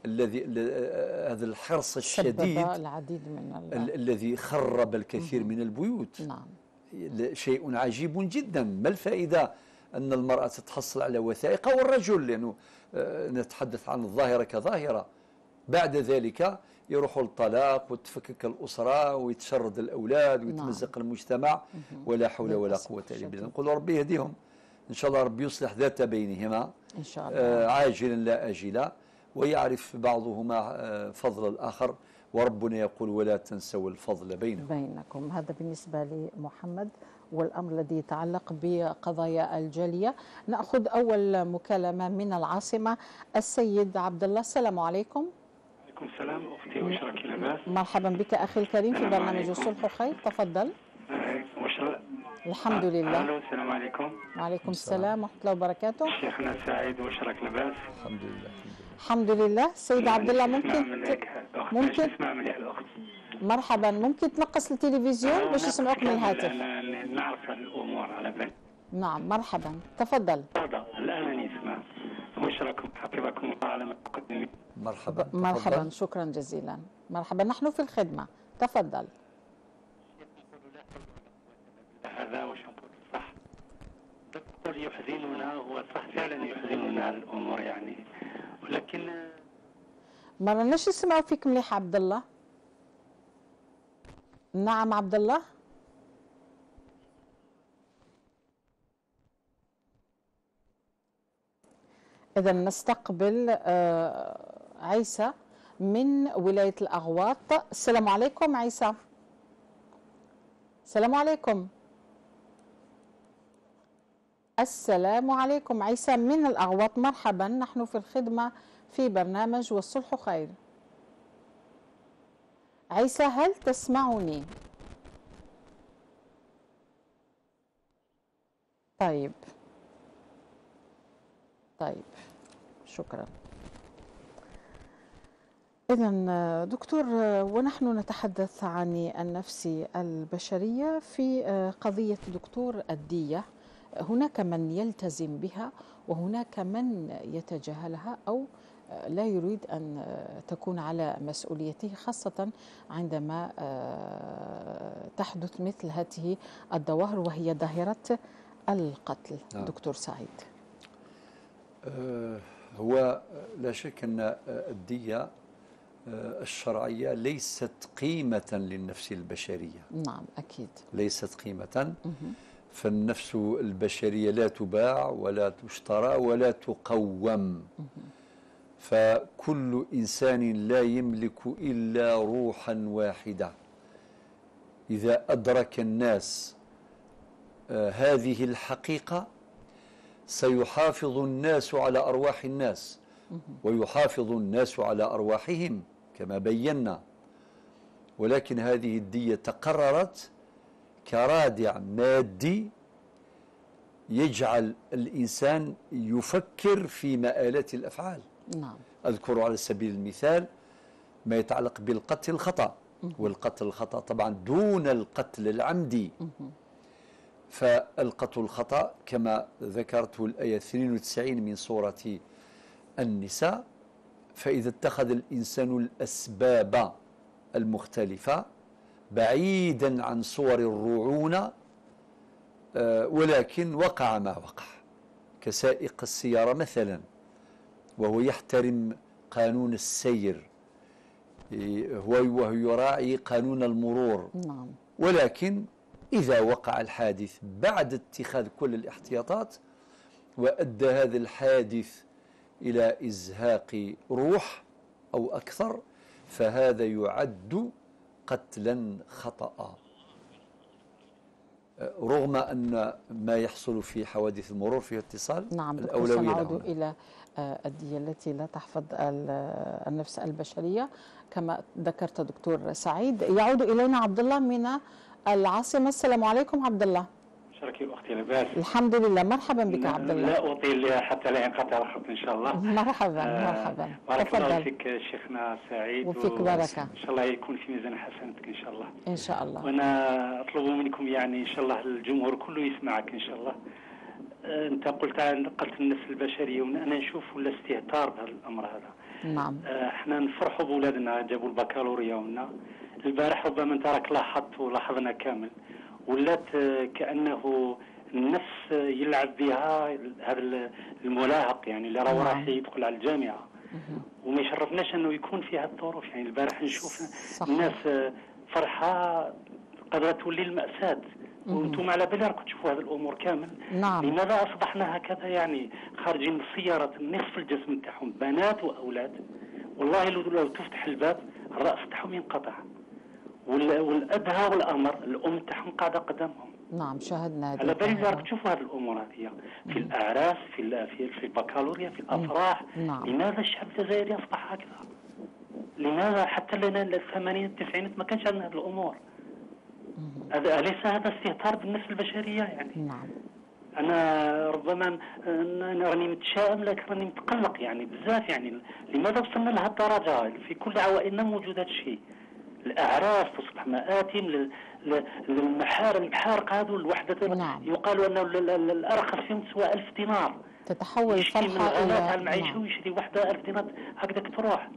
الذي هذا الحرص الشديد العديد من ال الذي خرب الكثير من البيوت. نعم. شيء عجيب جدا. ما الفائدة أن المرأة تتحصل على وثائق أو الرجل، لأنه نتحدث عن الظاهرة كظاهرة، بعد ذلك يروح الطلاق وتفكك الأسرة ويتشرد الأولاد ويتمزق نعم. المجتمع، ولا حول ولا قوة إلا بالله. نقول ربي يهديهم إن شاء الله، ربي يصلح ذات بينهما إن شاء الله، آه عاجلا لا آجلا، ويعرف بعضهما آه فضل الآخر، وربنا يقول ولا تنسوا الفضل بينكم بينكم. هذا بالنسبة لمحمد والأمر الذي يتعلق بقضايا الجالية. نأخذ أول مكالمة من العاصمة، السيد عبد الله. السلام عليكم. وعليكم السلام أختي وشرك لباس. مرحبا بك أخي الكريم في برنامج الصلح وخير، تفضل. الحمد لله. أهلا، السلام عليكم. وعليكم السلام ورحمة الله وبركاته. شيخنا سعيد وشرك لباس. الحمد لله. الحمد لله. سيد عبد الله ممكن ممكن تسمع مني الأخت. مرحبا، ممكن تنقص التلفزيون باش يسمعوك من الهاتف. نعرف الأمور على بالي. نعم مرحبا، تفضل. الآن يسمع. وشركم حفظكم الله على ما تقدمين. مرحبا. مرحبا، شكرا جزيلا. مرحبا، نحن في الخدمة، تفضل. هذا وش نقول صح. نقول يحزننا، هو صح فعلا يحزننا الأمور يعني، ولكن ما رناش نسمعوا فيك مليح عبد الله. نعم عبد الله. إذا نستقبل عيسى من ولاية الأغواط. السلام عليكم عيسى. السلام عليكم. السلام عليكم عيسى من الأغواط، مرحبا، نحن في الخدمة في برنامج والصلح خير. عيسى هل تسمعني؟ طيب طيب شكرا. إذا دكتور، ونحن نتحدث عن النفس البشرية في قضية دكتور الدية، هناك من يلتزم بها وهناك من يتجاهلها أو لا يريد أن تكون على مسؤوليته، خاصة عندما تحدث مثل هذه الظواهر وهي ظاهرة القتل. نعم. دكتور سعيد. أه هو لا شك أن الدية الشرعية ليست قيمة للنفس البشرية. نعم أكيد ليست قيمة. فالنفس البشرية لا تباع ولا تشترى ولا تقوم. فكل إنسان لا يملك إلا روحا واحدة. إذا أدرك الناس آه هذه الحقيقة سيحافظ الناس على أرواح الناس ويحافظ الناس على أرواحهم كما بينا. ولكن هذه الدية تقررت كرادع مادي يجعل الإنسان يفكر في مآلات الأفعال. نعم. أذكر على سبيل المثال ما يتعلق بالقتل الخطأ، والقتل الخطأ طبعا دون القتل العمدي. فالقتل الخطأ كما ذكرت الآية اثنين وتسعين من سورة النساء، فإذا اتخذ الإنسان الأسباب المختلفة بعيدا عن صور الرعونة ولكن وقع ما وقع، كسائق السيارة مثلا وهو يحترم قانون السير وهو يراعي قانون المرور. نعم. ولكن إذا وقع الحادث بعد اتخاذ كل الاحتياطات وأدى هذا الحادث إلى إزهاق روح أو أكثر، فهذا يعد قتلا خطأ، رغم أن ما يحصل في حوادث المرور فيه اتصال. نعم دكتور، سنعود إلى الدية التي لا تحفظ النفس البشرية كما ذكرت دكتور سعيد. يعود إلينا عبد الله من العاصمة. السلام عليكم عبد الله. شركي أختي لباس. الحمد لله، مرحبا بك عبد الله. لا أطيل حتى لا ينقطع الخط إن شاء الله. مرحبا آه مرحبا. بارك الله فيك شيخنا سعيد، وفيك بركة. إن شاء الله يكون في ميزان حسناتك إن شاء الله. إن شاء الله. وأنا أطلب منكم يعني إن شاء الله الجمهور كله يسمعك إن شاء الله. انت قلت عن قلت النفس البشريه، وانا نشوف ولا استهتار بهذا الامر هذا. نعم. احنا نفرحوا بولادنا جابوا البكالوريا ونا البارح، ربما انت راك لاحظت ولاحظنا كامل، ولات كانه النفس يلعب بها هذا المراهق يعني اللي راه راح يدخل على الجامعه، وما يشرفناش انه يكون في هذه الظروف. يعني البارح نشوف الناس فرحه قادره تولي المأساة، وانتم على بالي راكم تشوفوا هذه الامور كامل. نعم. لماذا اصبحنا هكذا يعني خارجين من السيارات نصف الجسم نتاعهم بنات واولاد، والله لو لو تفتح الباب الراس تاعهم ينقطع، والادهى والامر الام تاعهم قاعده قدامهم. نعم شاهدنا هذه. على بالي راك تشوفوا هذه الامور هذه في الاعراس، في في في البكالوريا، في الافراح. نعم. لماذا الشعب الجزائري اصبح هكذا؟ لماذا حتى لنا الثمانينات التسعينات ما كانش عندنا هذه الامور؟ هذا أليس هذا استهتار بالنفس البشريه يعني؟ نعم. انا ربما راني متشائم لكن راني متقلق يعني بزاف. يعني لماذا وصلنا لهذه الدرجه؟ في كل عوائلنا موجود هذا الشيء. الاعراس تصبح مآتم، للمحار المحارق هذو الوحده. نعم. يقال انه الارخص فيهم تسوى ألف دينار، تتحول الفرحه الى المعيشه ويشري وحده ألف دينار هكذاك تروح.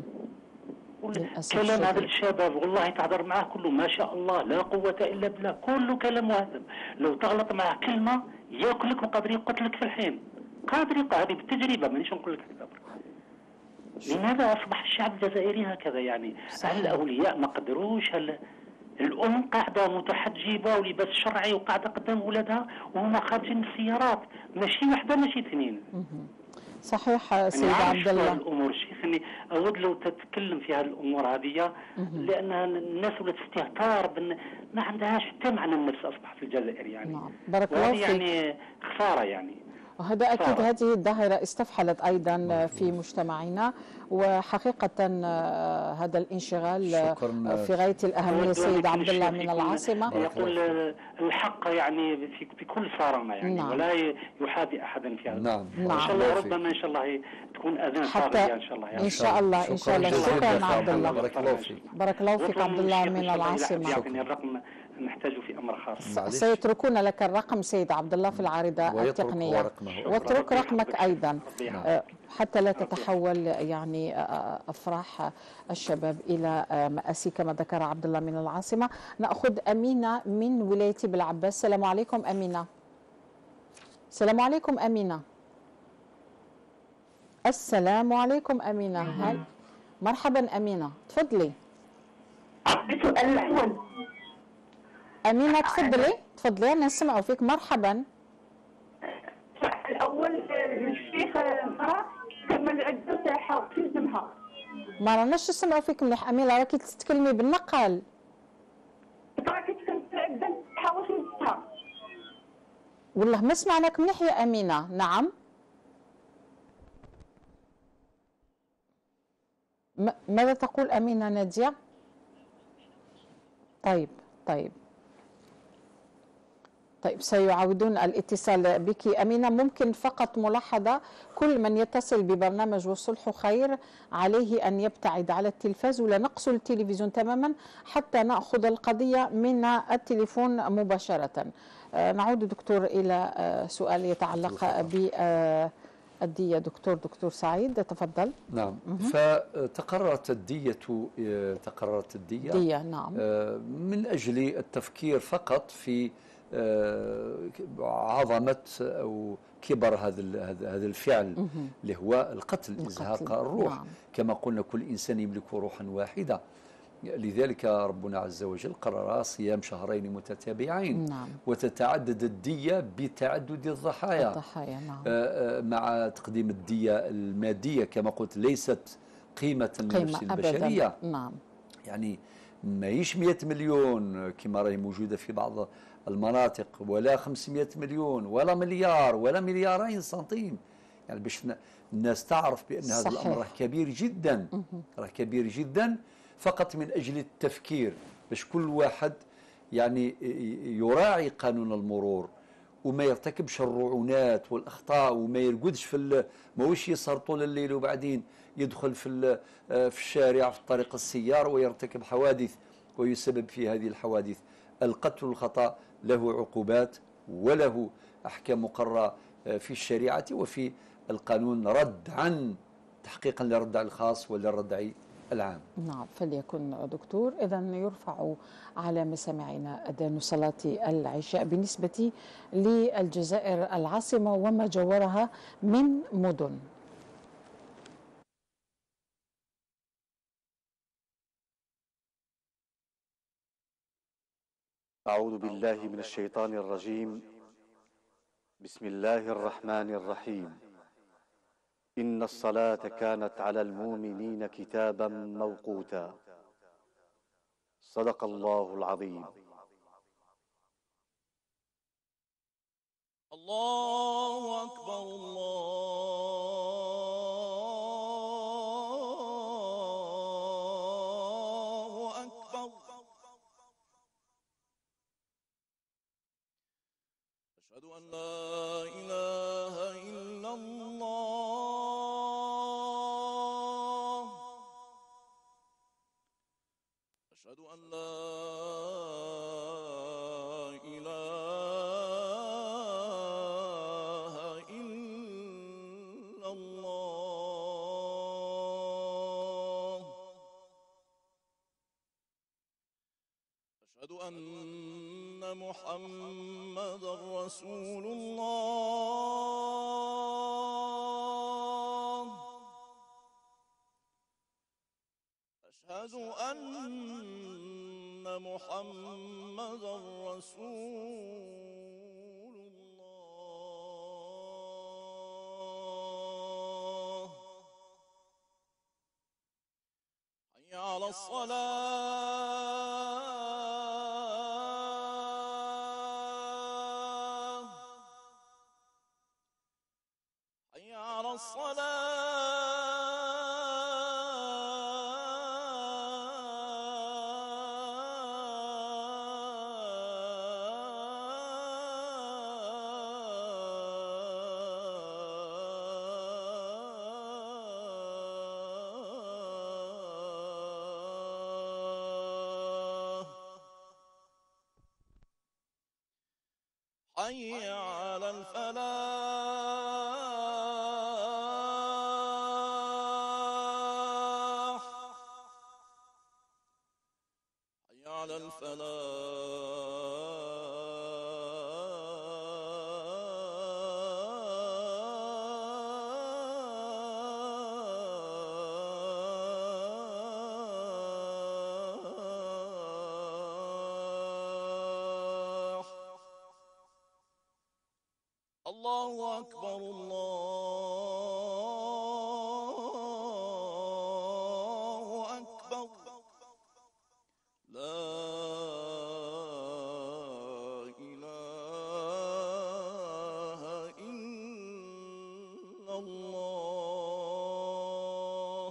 كلام هذا الشباب والله تهضر معاه كله ما شاء الله لا قوة إلا بالله، كله كلام واثم. لو تغلط معاه كلمة ياكلك وقادر يقتلك في الحين، قادر يقع. هذه بالتجربة مانيش نقول لك هكذا. لماذا أصبح الشعب الجزائري هكذا يعني؟ صحيح. هل الأولياء ما قدروش؟ هل الأم قاعدة متحجبة ولباس شرعي وقاعدة قدام ولادها وهما خارجين من السيارات، ماشي واحدة ماشي اثنين. صحيح سيد عبد الله. الامور شيخ اني اود لو تتكلم في هذه الامور هذه، لانها الناس ولات استهتار بن... ما عندهاش حتى معنى النفس اصبح في الجزائر يعني. نعم. بارك الله فيك. يعني خساره يعني. وهذا اكيد هذه الظاهره استفحلت ايضا في مجتمعنا، وحقيقه هذا الانشغال في غاية الأهمية. سيد عبد الله من العاصمة يقول الحق يعني في بكل صرامة يعني. نعم. ولا يحابي أحدا في هذا. نعم. نعم. إن شاء الله ربما إن شاء الله تكون أذان صاغية إن شاء الله يعني. إن شاء الله إن شاء الله. شكرا عبد الله. بارك الله فيك. بارك الله فيك عبد الله من العاصمة. يعطيني الرقم نحتاجه في أمر خاص. سيتركون لك الرقم سيد عبد الله في العارضة التقنية، واترك رقمك أيضا حتى لا تتحول يعني أفراح الشباب إلى مآسي كما ذكر عبد الله من العاصمة. نأخذ أمينة من ولاية بالعباس. السلام عليكم أمينة. السلام عليكم أمينة. السلام عليكم أمينة. هل مرحبا أمينة، تفضلي. السؤال الأول أمينة تفضلي تفضلي أنا نسمع فيك. مرحبا. الأول الشيخ المرأة كمل العدة تاعها في اسمها. ما راناش نسمعوا فيك مليح أمينة، راكي تتكلمي بالنقل. راكي تكمل العدة تاعها واش اسمها؟ والله ما سمعناك مليح يا أمينة. نعم. ماذا تقول أمينة نادية؟ طيب طيب طيب سيعاودون الاتصال بك أمينة. ممكن فقط ملاحظة، كل من يتصل ببرنامج والصلح خير عليه أن يبتعد على التلفاز ولا نقص التلفزيون تماما حتى نأخذ القضية من التليفون مباشرة. نعود دكتور إلى سؤال يتعلق بالدية. دكتور دكتور سعيد تفضل. نعم. فتقررت الدية تقررت الدية دية نعم من أجل التفكير فقط في عظمة أو كبر هذا هذا الفعل اللي هو القتل، إزهاق الروح. نعم. كما قلنا كل إنسان يملك روحا واحدة، لذلك ربنا عز وجل قرر صيام شهرين متتابعين. نعم. وتتعدد الدية بتعدد الضحايا. الضحايا نعم. مع تقديم الدية المادية كما قلت ليست قيمة للنفس البشرية. نعم. يعني ماهيش مئة مليون كما راهي موجودة في بعض المناطق، ولا خمسمئة مليون ولا مليار ولا مليارين سنتيم، يعني باش الناس تعرف بأن هذا الأمر راه كبير جدا، راه كبير جدا، فقط من أجل التفكير باش كل واحد يعني يراعي قانون المرور وما يرتكبش الرعونات والأخطاء وما يرقدش في ماهوش يسهر طول الليل وبعدين يدخل في في الشارع في طريق السيارة ويرتكب حوادث ويسبب في هذه الحوادث. القتل والخطأ له عقوبات وله أحكام مقررة في الشريعة وفي القانون ردعا تحقيقا للردع الخاص وللردع العام. نعم، فليكن دكتور. إذا يرفع على مسامعنا أذان صلاة العشاء بالنسبة للجزائر العاصمة وما جاورها من مدن. أعوذ بالله من الشيطان الرجيم. بسم الله الرحمن الرحيم. إن الصلاة كانت على المؤمنين كتابا موقوتا. صدق الله العظيم. الله أكبر الله أكبر. أشهد أن لا إله إلا الله. أشهد أن لا إله إلا الله. أشهد أن محمدا رسول الله. أشهد أن محمدا رسول الله. حي على الصلاة. حي على الصلاة. حي على الفلاح. حي على الفلاح. الله أكبر الله أكبر. لا إله إلا الله.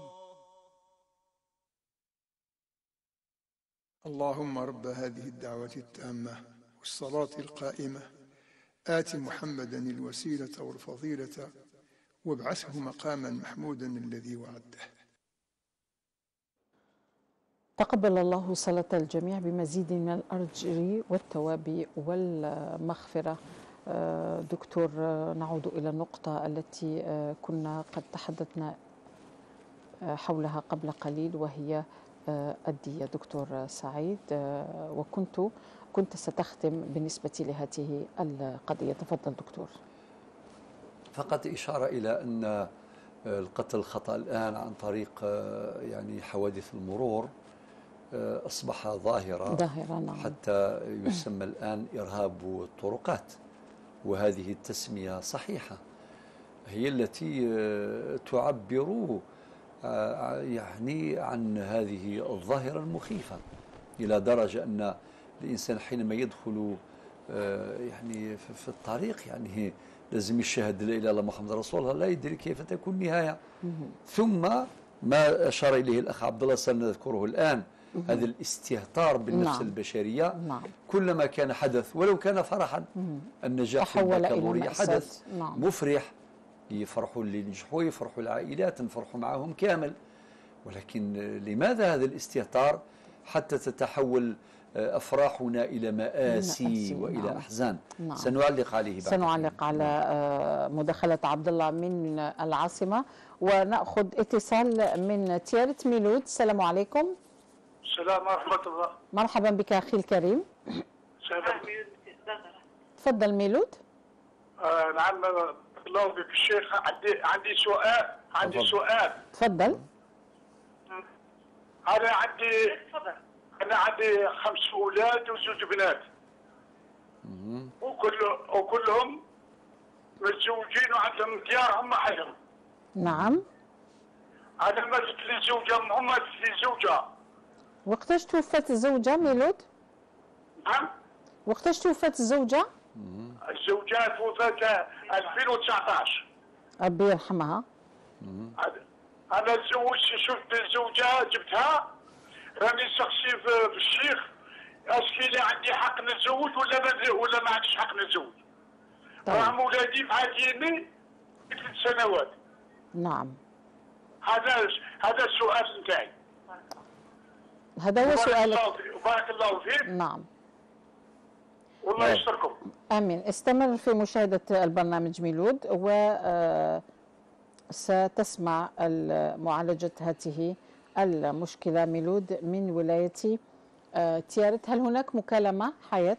اللهم رب هذه الدعوة التامة والصلاة القائمة آت محمدا الوسيلة والفضيلة وابعثه مقاما محمودا الذي وعده. تقبل الله صلاة الجميع بمزيد من الأجر والثواب والمغفرة. دكتور، نعود إلى النقطة التي كنا قد تحدثنا حولها قبل قليل وهي الدية. دكتور سعيد، وكنت كنت ستختم بالنسبة لهذه القضية. تفضل دكتور. فقط إشارة إلى أن القتل الخطأ الآن عن طريق يعني حوادث المرور أصبح ظاهرة ظاهرة نعم. حتى يسمى الآن إرهاب الطرقات، وهذه التسمية صحيحة، هي التي تعبر يعني عن هذه الظاهرة المخيفة، إلى درجة أن الإنسان حينما يدخل يعني في الطريق يعني لازم يشهد لا إله إلا الله محمد رسول الله، لا يدري كيف تكون النهاية. ثم ما أشار إليه الأخ عبد الله سنذكره الآن، هذا الاستهتار بالنفس نعم. البشرية نعم. كلما كان حدث ولو كان فرحا، النجاح في البكالوريا حدث نعم. مفرح، يفرحوا اللي ينجحوا، يفرحوا العائلات، نفرحوا معهم كامل، ولكن لماذا هذا الاستهتار حتى تتحول أفراحنا إلى مآسي وإلى نعم. أحزان. نعم. سنعلق عليه بعد سنعلق على آه، مداخلة عبد الله من العاصمة، ونأخذ اتصال من تيارت ميلود. السلام عليكم. السلام ورحمة الله. مرحبا بك أخي الكريم. سلام. تفضل ميلود. آه نعم الله بك الشيخ، عندي عندي سؤال عندي تفضل. سؤال تفضل. أنا عندي أنا عندي خمس أولاد وزوج بنات، وكل وكلهم متزوجين وعندهم ديارهم معهم. نعم. أنا ماتت لي زوجة، هم ماتت لي زوجة. وقتاش توفت الزوجة ميلود؟ نعم. وقتاش توفت الزوجة؟ الزوجة توفت ألفين وتسعطاش. ربي يرحمها. أنا تزوجت، شفت الزوجة جبتها، راني سقسي في في الشيخ اسكي لي عندي حق نتزوج ولا ما ولا ما عنديش حق نتزوج. طيب. راهم ولادي معاييني ثلاث سنوات. نعم. هذا هذا السؤال نتاعي. هذا هو سؤالك. بارك الله فيك. نعم. والله يستركم. آمين. استمر في مشاهدة البرنامج ميلود، و آه، ستسمع معالجة هذه المشكلة. ميلود من ولاية آه، تيارت. هل هناك مكالمة حياة؟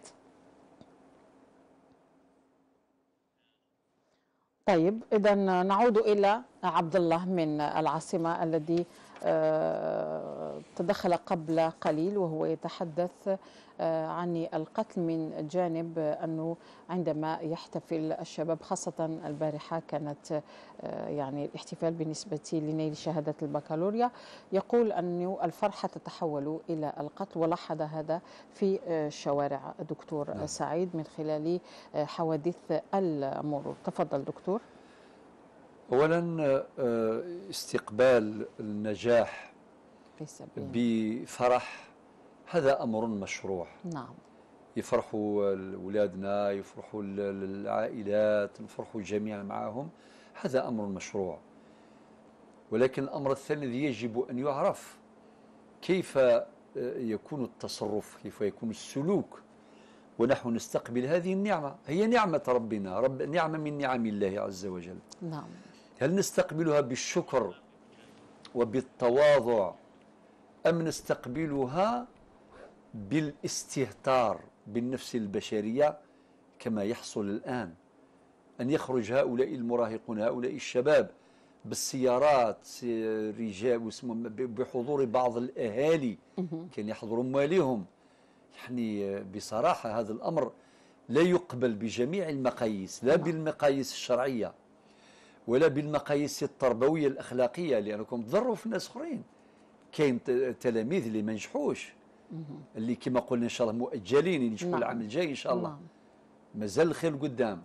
طيب، إذا نعود إلى عبد الله من العاصمة الذي آه، تدخل قبل قليل، وهو يتحدث آه، عن القتل من جانب أنه عندما يحتفل الشباب، خاصة البارحة كانت آه، يعني الاحتفال بالنسبة لنيل شهادة البكالوريا، يقول أن الفرحة تتحول إلى القتل، ولاحظ هذا في آه، الشوارع. دكتور نعم. سعيد، من خلال آه، حوادث المرور. تفضل دكتور. أولا استقبال النجاح بفرح هذا أمر مشروع. نعم. يفرحوا أولادنا، يفرحوا العائلات، نفرحوا جميعا معهم، هذا أمر مشروع. ولكن الأمر الثاني الذي يجب أن يعرف كيف يكون التصرف، كيف يكون السلوك ونحن نستقبل هذه النعمة. هي نعمة ربنا، رب نعمة من نعم الله عز وجل. نعم. هل نستقبلها بالشكر وبالتواضع، أم نستقبلها بالاستهتار بالنفس البشرية كما يحصل الآن؟ أن يخرج هؤلاء المراهقون، هؤلاء الشباب بالسيارات، رجال بحضور بعض الأهالي، كان يحضروا أموالهم. يعني بصراحة هذا الأمر لا يقبل بجميع المقاييس، لا بالمقاييس الشرعية ولا بالمقاييس التربوية الأخلاقية، لأنكم تضروا في الناس آخرين. كاين تلاميذ اللي ما نجحوش، اللي كما قلنا إن شاء الله مؤجلين ينجحوا نعم. العام الجاي إن شاء الله. نعم. مازال الخير قدام.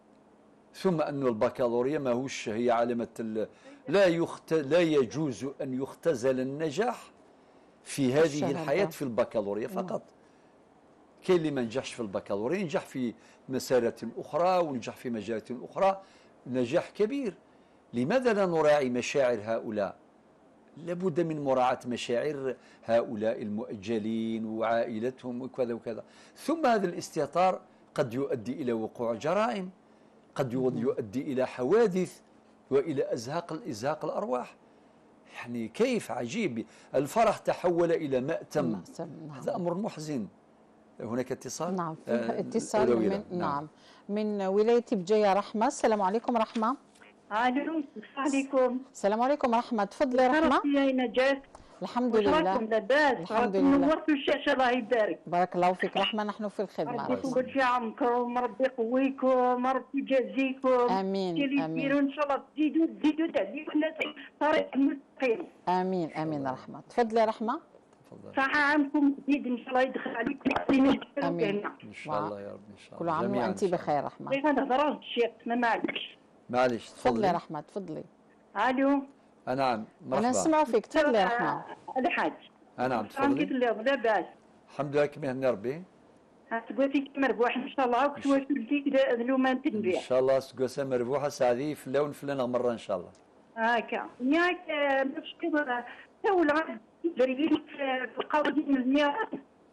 ثم أن البكالوريا ماهوش هي علامة لا يخت... لا يجوز أن يختزل النجاح في هذه الحياة في البكالوريا فقط. نعم. كاين اللي ما نجحش في البكالوريا ينجح في مسارات أخرى ونجح في مجالات أخرى، نجاح كبير. لماذا لا نراعي مشاعر هؤلاء؟ لابد من مراعاة مشاعر هؤلاء المؤجلين وعائلتهم وكذا وكذا. ثم هذا الاستهتار قد يؤدي إلى وقوع جرائم، قد يؤدي إلى حوادث وإلى أزهاق الإزهاق الأرواح. يعني كيف عجيب، الفرح تحول إلى مأتم. هذا أمر محزن. هناك اتصال؟ نعم، فيه اتصال من نعم. نعم من ولاية بجاية. رحمة. السلام عليكم رحمة. الو، السلام عليكم. السلام عليكم رحمة. تفضلي رحمة. يا نجاة. الحمد لله. لاباس؟ الحمد لله. نورتوا الشاشة، الله يبارك. بارك الله فيك رحمة، نحن في الخدمة. ربي يطول في عمركم، ربي يقويكم، ربي يجازيكم. امين امين. ان شاء الله تزيدوا تزيدوا تعديوا الناس طريق المستقيم. امين امين رحمة. تفضلي رحمة. صحة عامكم جديد ان شاء الله يدخل عليكم. امين ان شاء الله يا رب. ان شاء الله. كل عام وانت بخير رحمة. بغيت نهضر الشيخ، ما معليش. معليش تفضلي رحمة. تفضلي. الو. نعم مرحبا. انا نسمع فيك. تفضلي رحمة. الحاج. نعم تفضلي. لاباس؟ الحمد لله. كيما هني ربي. تقول فيك مربوح ان شاء الله، وكنت والديك ذو ما تنبيع. ان شاء الله سكوسه مربوحه سعدي في اللون فلانه مره ان شاء الله. هكا ياك مشكل تولى دريت في القوانين الميراث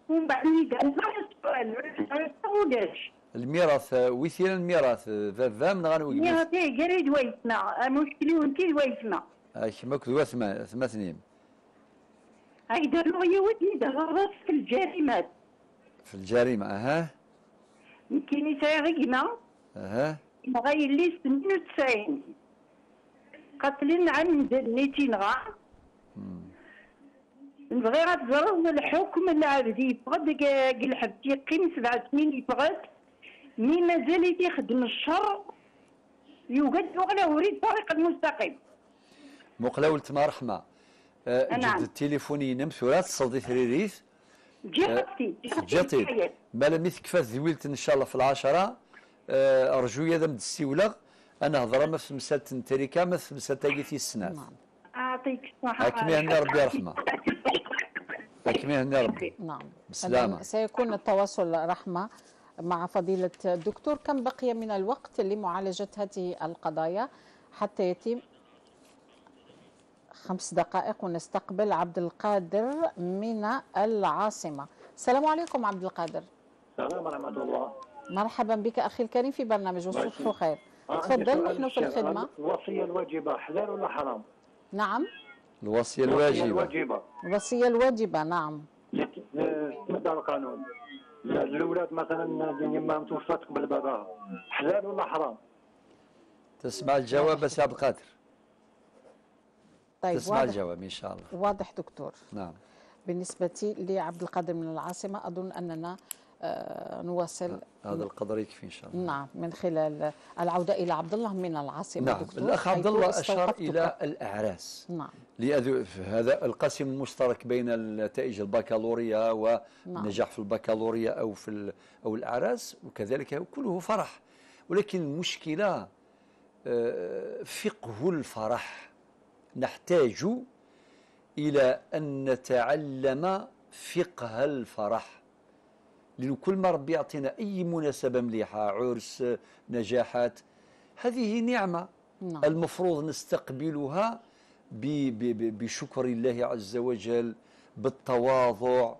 ومن بعد اللي قال ما السؤال ولاش الميراث ويثير الميراث ذا من غنوي يا تي قريد ويسمع المشكل وانت ويسمع اي كماك ذو ثمان ثمان سنين هاي داروا يا ودي داروا في الجريمات في الجريمه اها يمكن يساعدنا اها غير لي اثنين وتسعين قتل عمد نيتين غا نبغي غتزرب الحكم العبدي يبغى قال حبتي يقيم سبع سنين يبغى مي مازال يخدم الشر يوجد ولا يريد طريق المستقيم مقلاول تما رحمه أه نعم. جد التليفوني نم ثلاث صدي ثريريث جاتي جاتي مالا ميث كفاث ذويلت ان شاء الله في العشره أه ارجو يا ذم السيوله انا هضره ما في مساله تريكا ما في مساله تاقيتي السنات نعم. اعطيك الصحه حكمي هني ربي يرحمه حكمي هني ربي نعم. بسلامه. سيكون التواصل رحمة مع فضيلة الدكتور. كم بقي من الوقت لمعالجة هذه القضايا حتى يتم؟ خمس دقائق ونستقبل عبد القادر من العاصمة. السلام عليكم عبد القادر. السلام ورحمة الله. مرحبا بك أخي الكريم في برنامج الصبح خير. تفضل نحن في الخدمة. الوصية الواجبة حلال ولا حرام؟ نعم. الوصية الواجبة. الواجبة. الوصية الواجبة نعم. تمد القانون. الأولاد مثلا يما توفات قبل باباها حلال ولا حرام؟ تسمع الجواب بس يا عبد القادر. طيب تسمع واضح الجواب إن شاء الله. واضح دكتور. نعم. بالنسبة لعبد القادر من العاصمة أظن أننا آه نواصل. هذا القدر يكفي إن شاء الله. نعم من خلال العودة إلى عبد الله من العاصمة. نعم. دكتور الأخ عبد الله أشار إلى الأعراس. نعم. هذا القسم المشترك بين نتائج البكالوريا والنجاح في البكالوريا أو في أو الأعراس وكذلك كله فرح، ولكن المشكلة فقه الفرح. نحتاج إلى أن نتعلم فقه الفرح، لأن كل ما ربي يعطينا أي مناسبة مليحة، عرس، نجاحات، هذه نعمة. نعم. المفروض نستقبلها بشكر الله عز وجل، بالتواضع،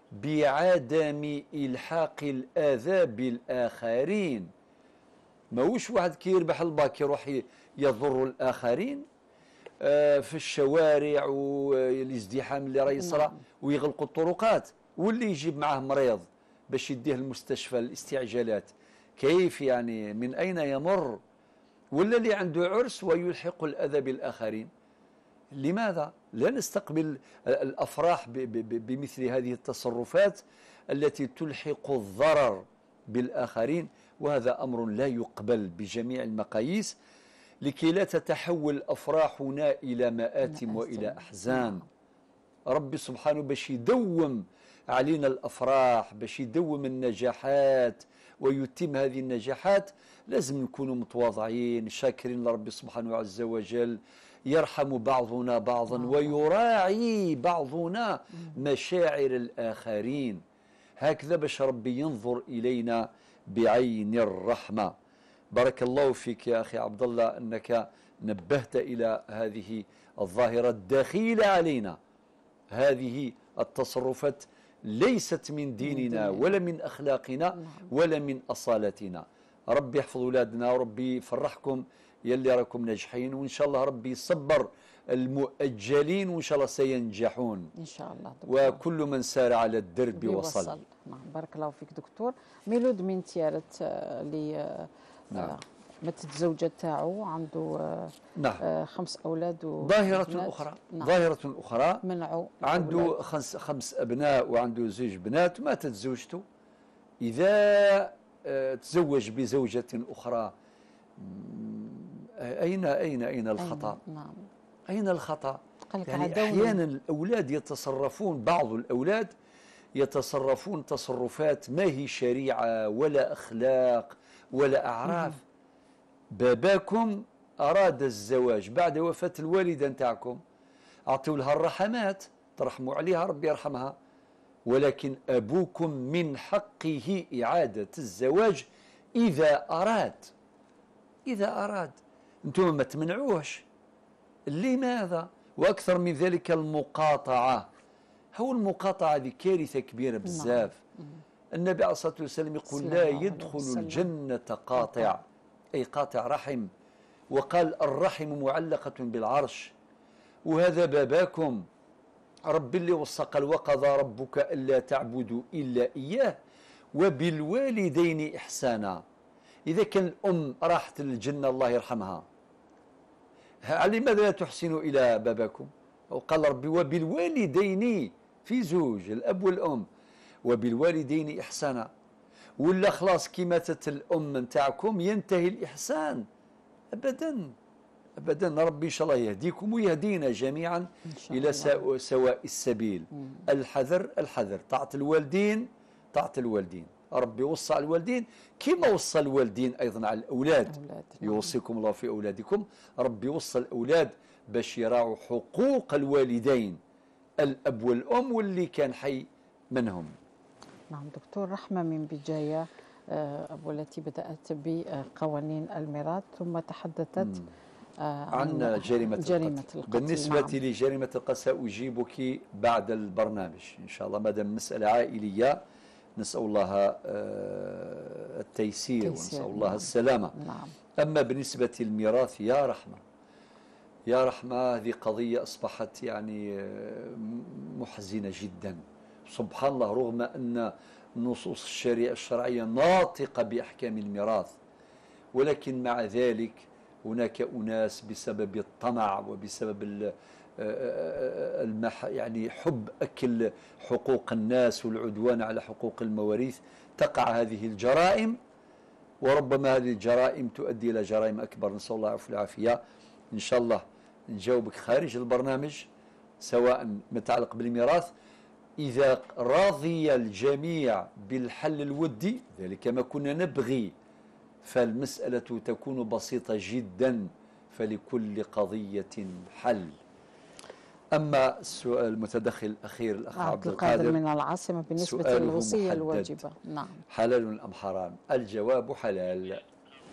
بعدم إلحاق الأذى بالآخرين. ماهوش واحد كيربح الباك يروح يضر الآخرين في الشوارع والازدحام اللي راه يصرى ويغلقوا الطرقات، واللي يجيب معاه مريض باش يديه المستشفى الاستعجالات، كيف يعني من أين يمر؟ ولا اللي عنده عرس ويلحق الأذى بالآخرين. لماذا لا نستقبل الأفراح بمثل هذه التصرفات التي تلحق الضرر بالآخرين؟ وهذا أمر لا يقبل بجميع المقاييس، لكي لا تتحول أفراحنا إلى مآتم وإلى أحزان. ربي سبحانه باش يدوم علينا الأفراح، باش يدوم النجاحات ويتم هذه النجاحات، لازم نكونوا متواضعين شاكرين لربي سبحانه عز وجل، يرحم بعضنا بعضا ويراعي بعضنا مشاعر الآخرين، هكذا باش ربي ينظر إلينا بعين الرحمة. بارك الله فيك يا أخي عبد الله أنك نبهت إلى هذه الظاهرة الداخلة علينا. هذه التصرفات ليست من ديننا ولا من أخلاقنا ولا من أصالتنا. ربي يحفظ أولادنا وربي يفرحكم يلي راكم ناجحين، وإن شاء الله ربي يصبر المؤجلين وإن شاء الله سينجحون إن شاء الله دكتور. وكل من سار على الدرب وصل. وصل. نعم بارك الله فيك دكتور. ميلود من تيارت اللي نعم. ماتت الزوجة تاعو عنده نعم. آه خمس أولاد ظاهرة أخرى. نعم. ظاهرة أخرى منعوا عنده خمس, خمس أبناء وعنده زوج بنات، ماتت زوجته. إذا آه تزوج بزوجة أخرى أين أين أين الخطأ؟ أين؟ نعم. أين الخطأ؟ يعني أحيانا الأولاد يتصرفون، بعض الأولاد يتصرفون تصرفات ما هي شريعة ولا أخلاق ولا أعراف. باباكم أراد الزواج بعد وفاة الوالدة نتاعكم، أعطوا لها الرحمات، ترحموا عليها ربي يرحمها، ولكن أبوكم من حقه إعادة الزواج إذا أراد. إذا أراد أنتم ما تمنعوش. لماذا؟ وأكثر من ذلك المقاطعة. هو المقاطعة هذه كارثة كبيرة بزاف. النبي عليه الصلاة والسلام يقول لا يدخل الجنة قاطع، أي قاطع رحم، وقال الرحم معلقة بالعرش، وهذا باباكم. رب اللي وصى قال وقضى ربك ألا تعبدوا إلا إياه وبالوالدين إحسانا. إذا كان الأم راحت للجنة الله يرحمها، لماذا لا تحسنوا إلى باباكم؟ وقال ربي وبالوالدين، في زوج الأب والأم، وبالوالدين إحسانا. ولا خلاص كي ماتت الأم نتاعكم ينتهي الإحسان؟ أبدا أبدا. ربي إن شاء الله يهديكم ويهدينا جميعا إلى سواء السبيل. الحذر الحذر، طاعة الوالدين طاعة الوالدين. ربي وصى على الوالدين كما وصى الوالدين أيضا على الأولاد. يوصيكم الله في أولادكم. ربي وصى الأولاد باش يراعوا حقوق الوالدين، الأب والأم واللي كان حي منهم. نعم دكتور. رحمة من بداية والتي بدأت بقوانين الميراث ثم تحدثت عن, عن جريمة, جريمة القتل. القتل. بالنسبة نعم. لجريمة القتل سأجيبك بعد البرنامج إن شاء الله، ما دام مسألة عائلية نسأل الله التيسير ونسأل الله نعم. السلامة. نعم. أما بالنسبة للميراث يا رحمة يا رحمة، هذه قضية أصبحت يعني محزنة جدا. سبحان الله، رغم أن نصوص الشريعة الشرعية ناطقة بأحكام الميراث، ولكن مع ذلك هناك أناس بسبب الطمع وبسبب المح يعني حب أكل حقوق الناس والعدوان على حقوق المواريث تقع هذه الجرائم، وربما هذه الجرائم تؤدي إلى جرائم أكبر. نسأل الله العفو والعافية. إن شاء الله نجاوبك خارج البرنامج سواء متعلق بالميراث. إذا رضي الجميع بالحل الودي، ذلك ما كنا نبغي، فالمسألة تكون بسيطة جدا، فلكل قضية حل. أما السؤال المتدخل الأخير الأخ عبد القادر من العاصمة بالنسبة للوصية الواجبة، نعم، حلال أم حرام؟ الجواب حلال.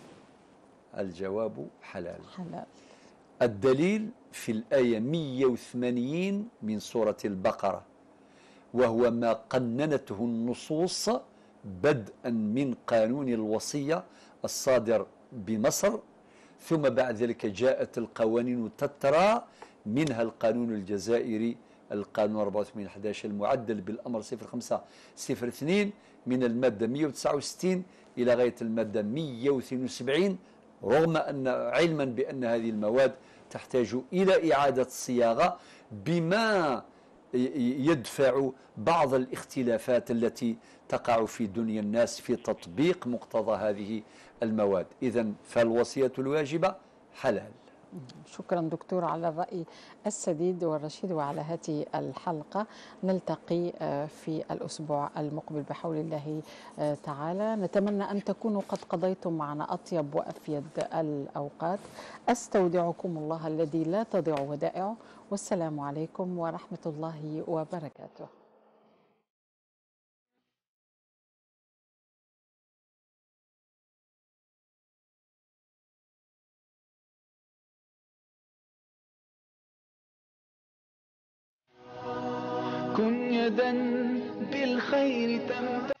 الجواب حلال. حلال. الدليل في الآية مئة وثمانين من سورة البقرة، وهو ما قننته النصوص بدءا من قانون الوصية الصادر بمصر، ثم بعد ذلك جاءت القوانين تترى، منها القانون الجزائري القانون أربعة وثمانين أحد عشر المعدل بالأمر صفر خمسة صفر اثنين من المادة مئة وتسعة وستين إلى غاية المادة مئة واثنين وسبعين، رغم أن علما بأن هذه المواد تحتاج إلى إعادة الصياغة بما يدفع بعض الاختلافات التي تقع في دنيا الناس في تطبيق مقتضى هذه المواد. إذن فالوصية الواجبة حلال. شكرا دكتور على الرأي السديد والرشيد وعلى هذه الحلقة. نلتقي في الأسبوع المقبل بحول الله تعالى. نتمنى أن تكونوا قد قضيتم معنا أطيب وأفيد الأوقات. أستودعكم الله الذي لا تضيع ودائعه، والسلام عليكم ورحمة الله وبركاته. كن يدا بالخير تمتد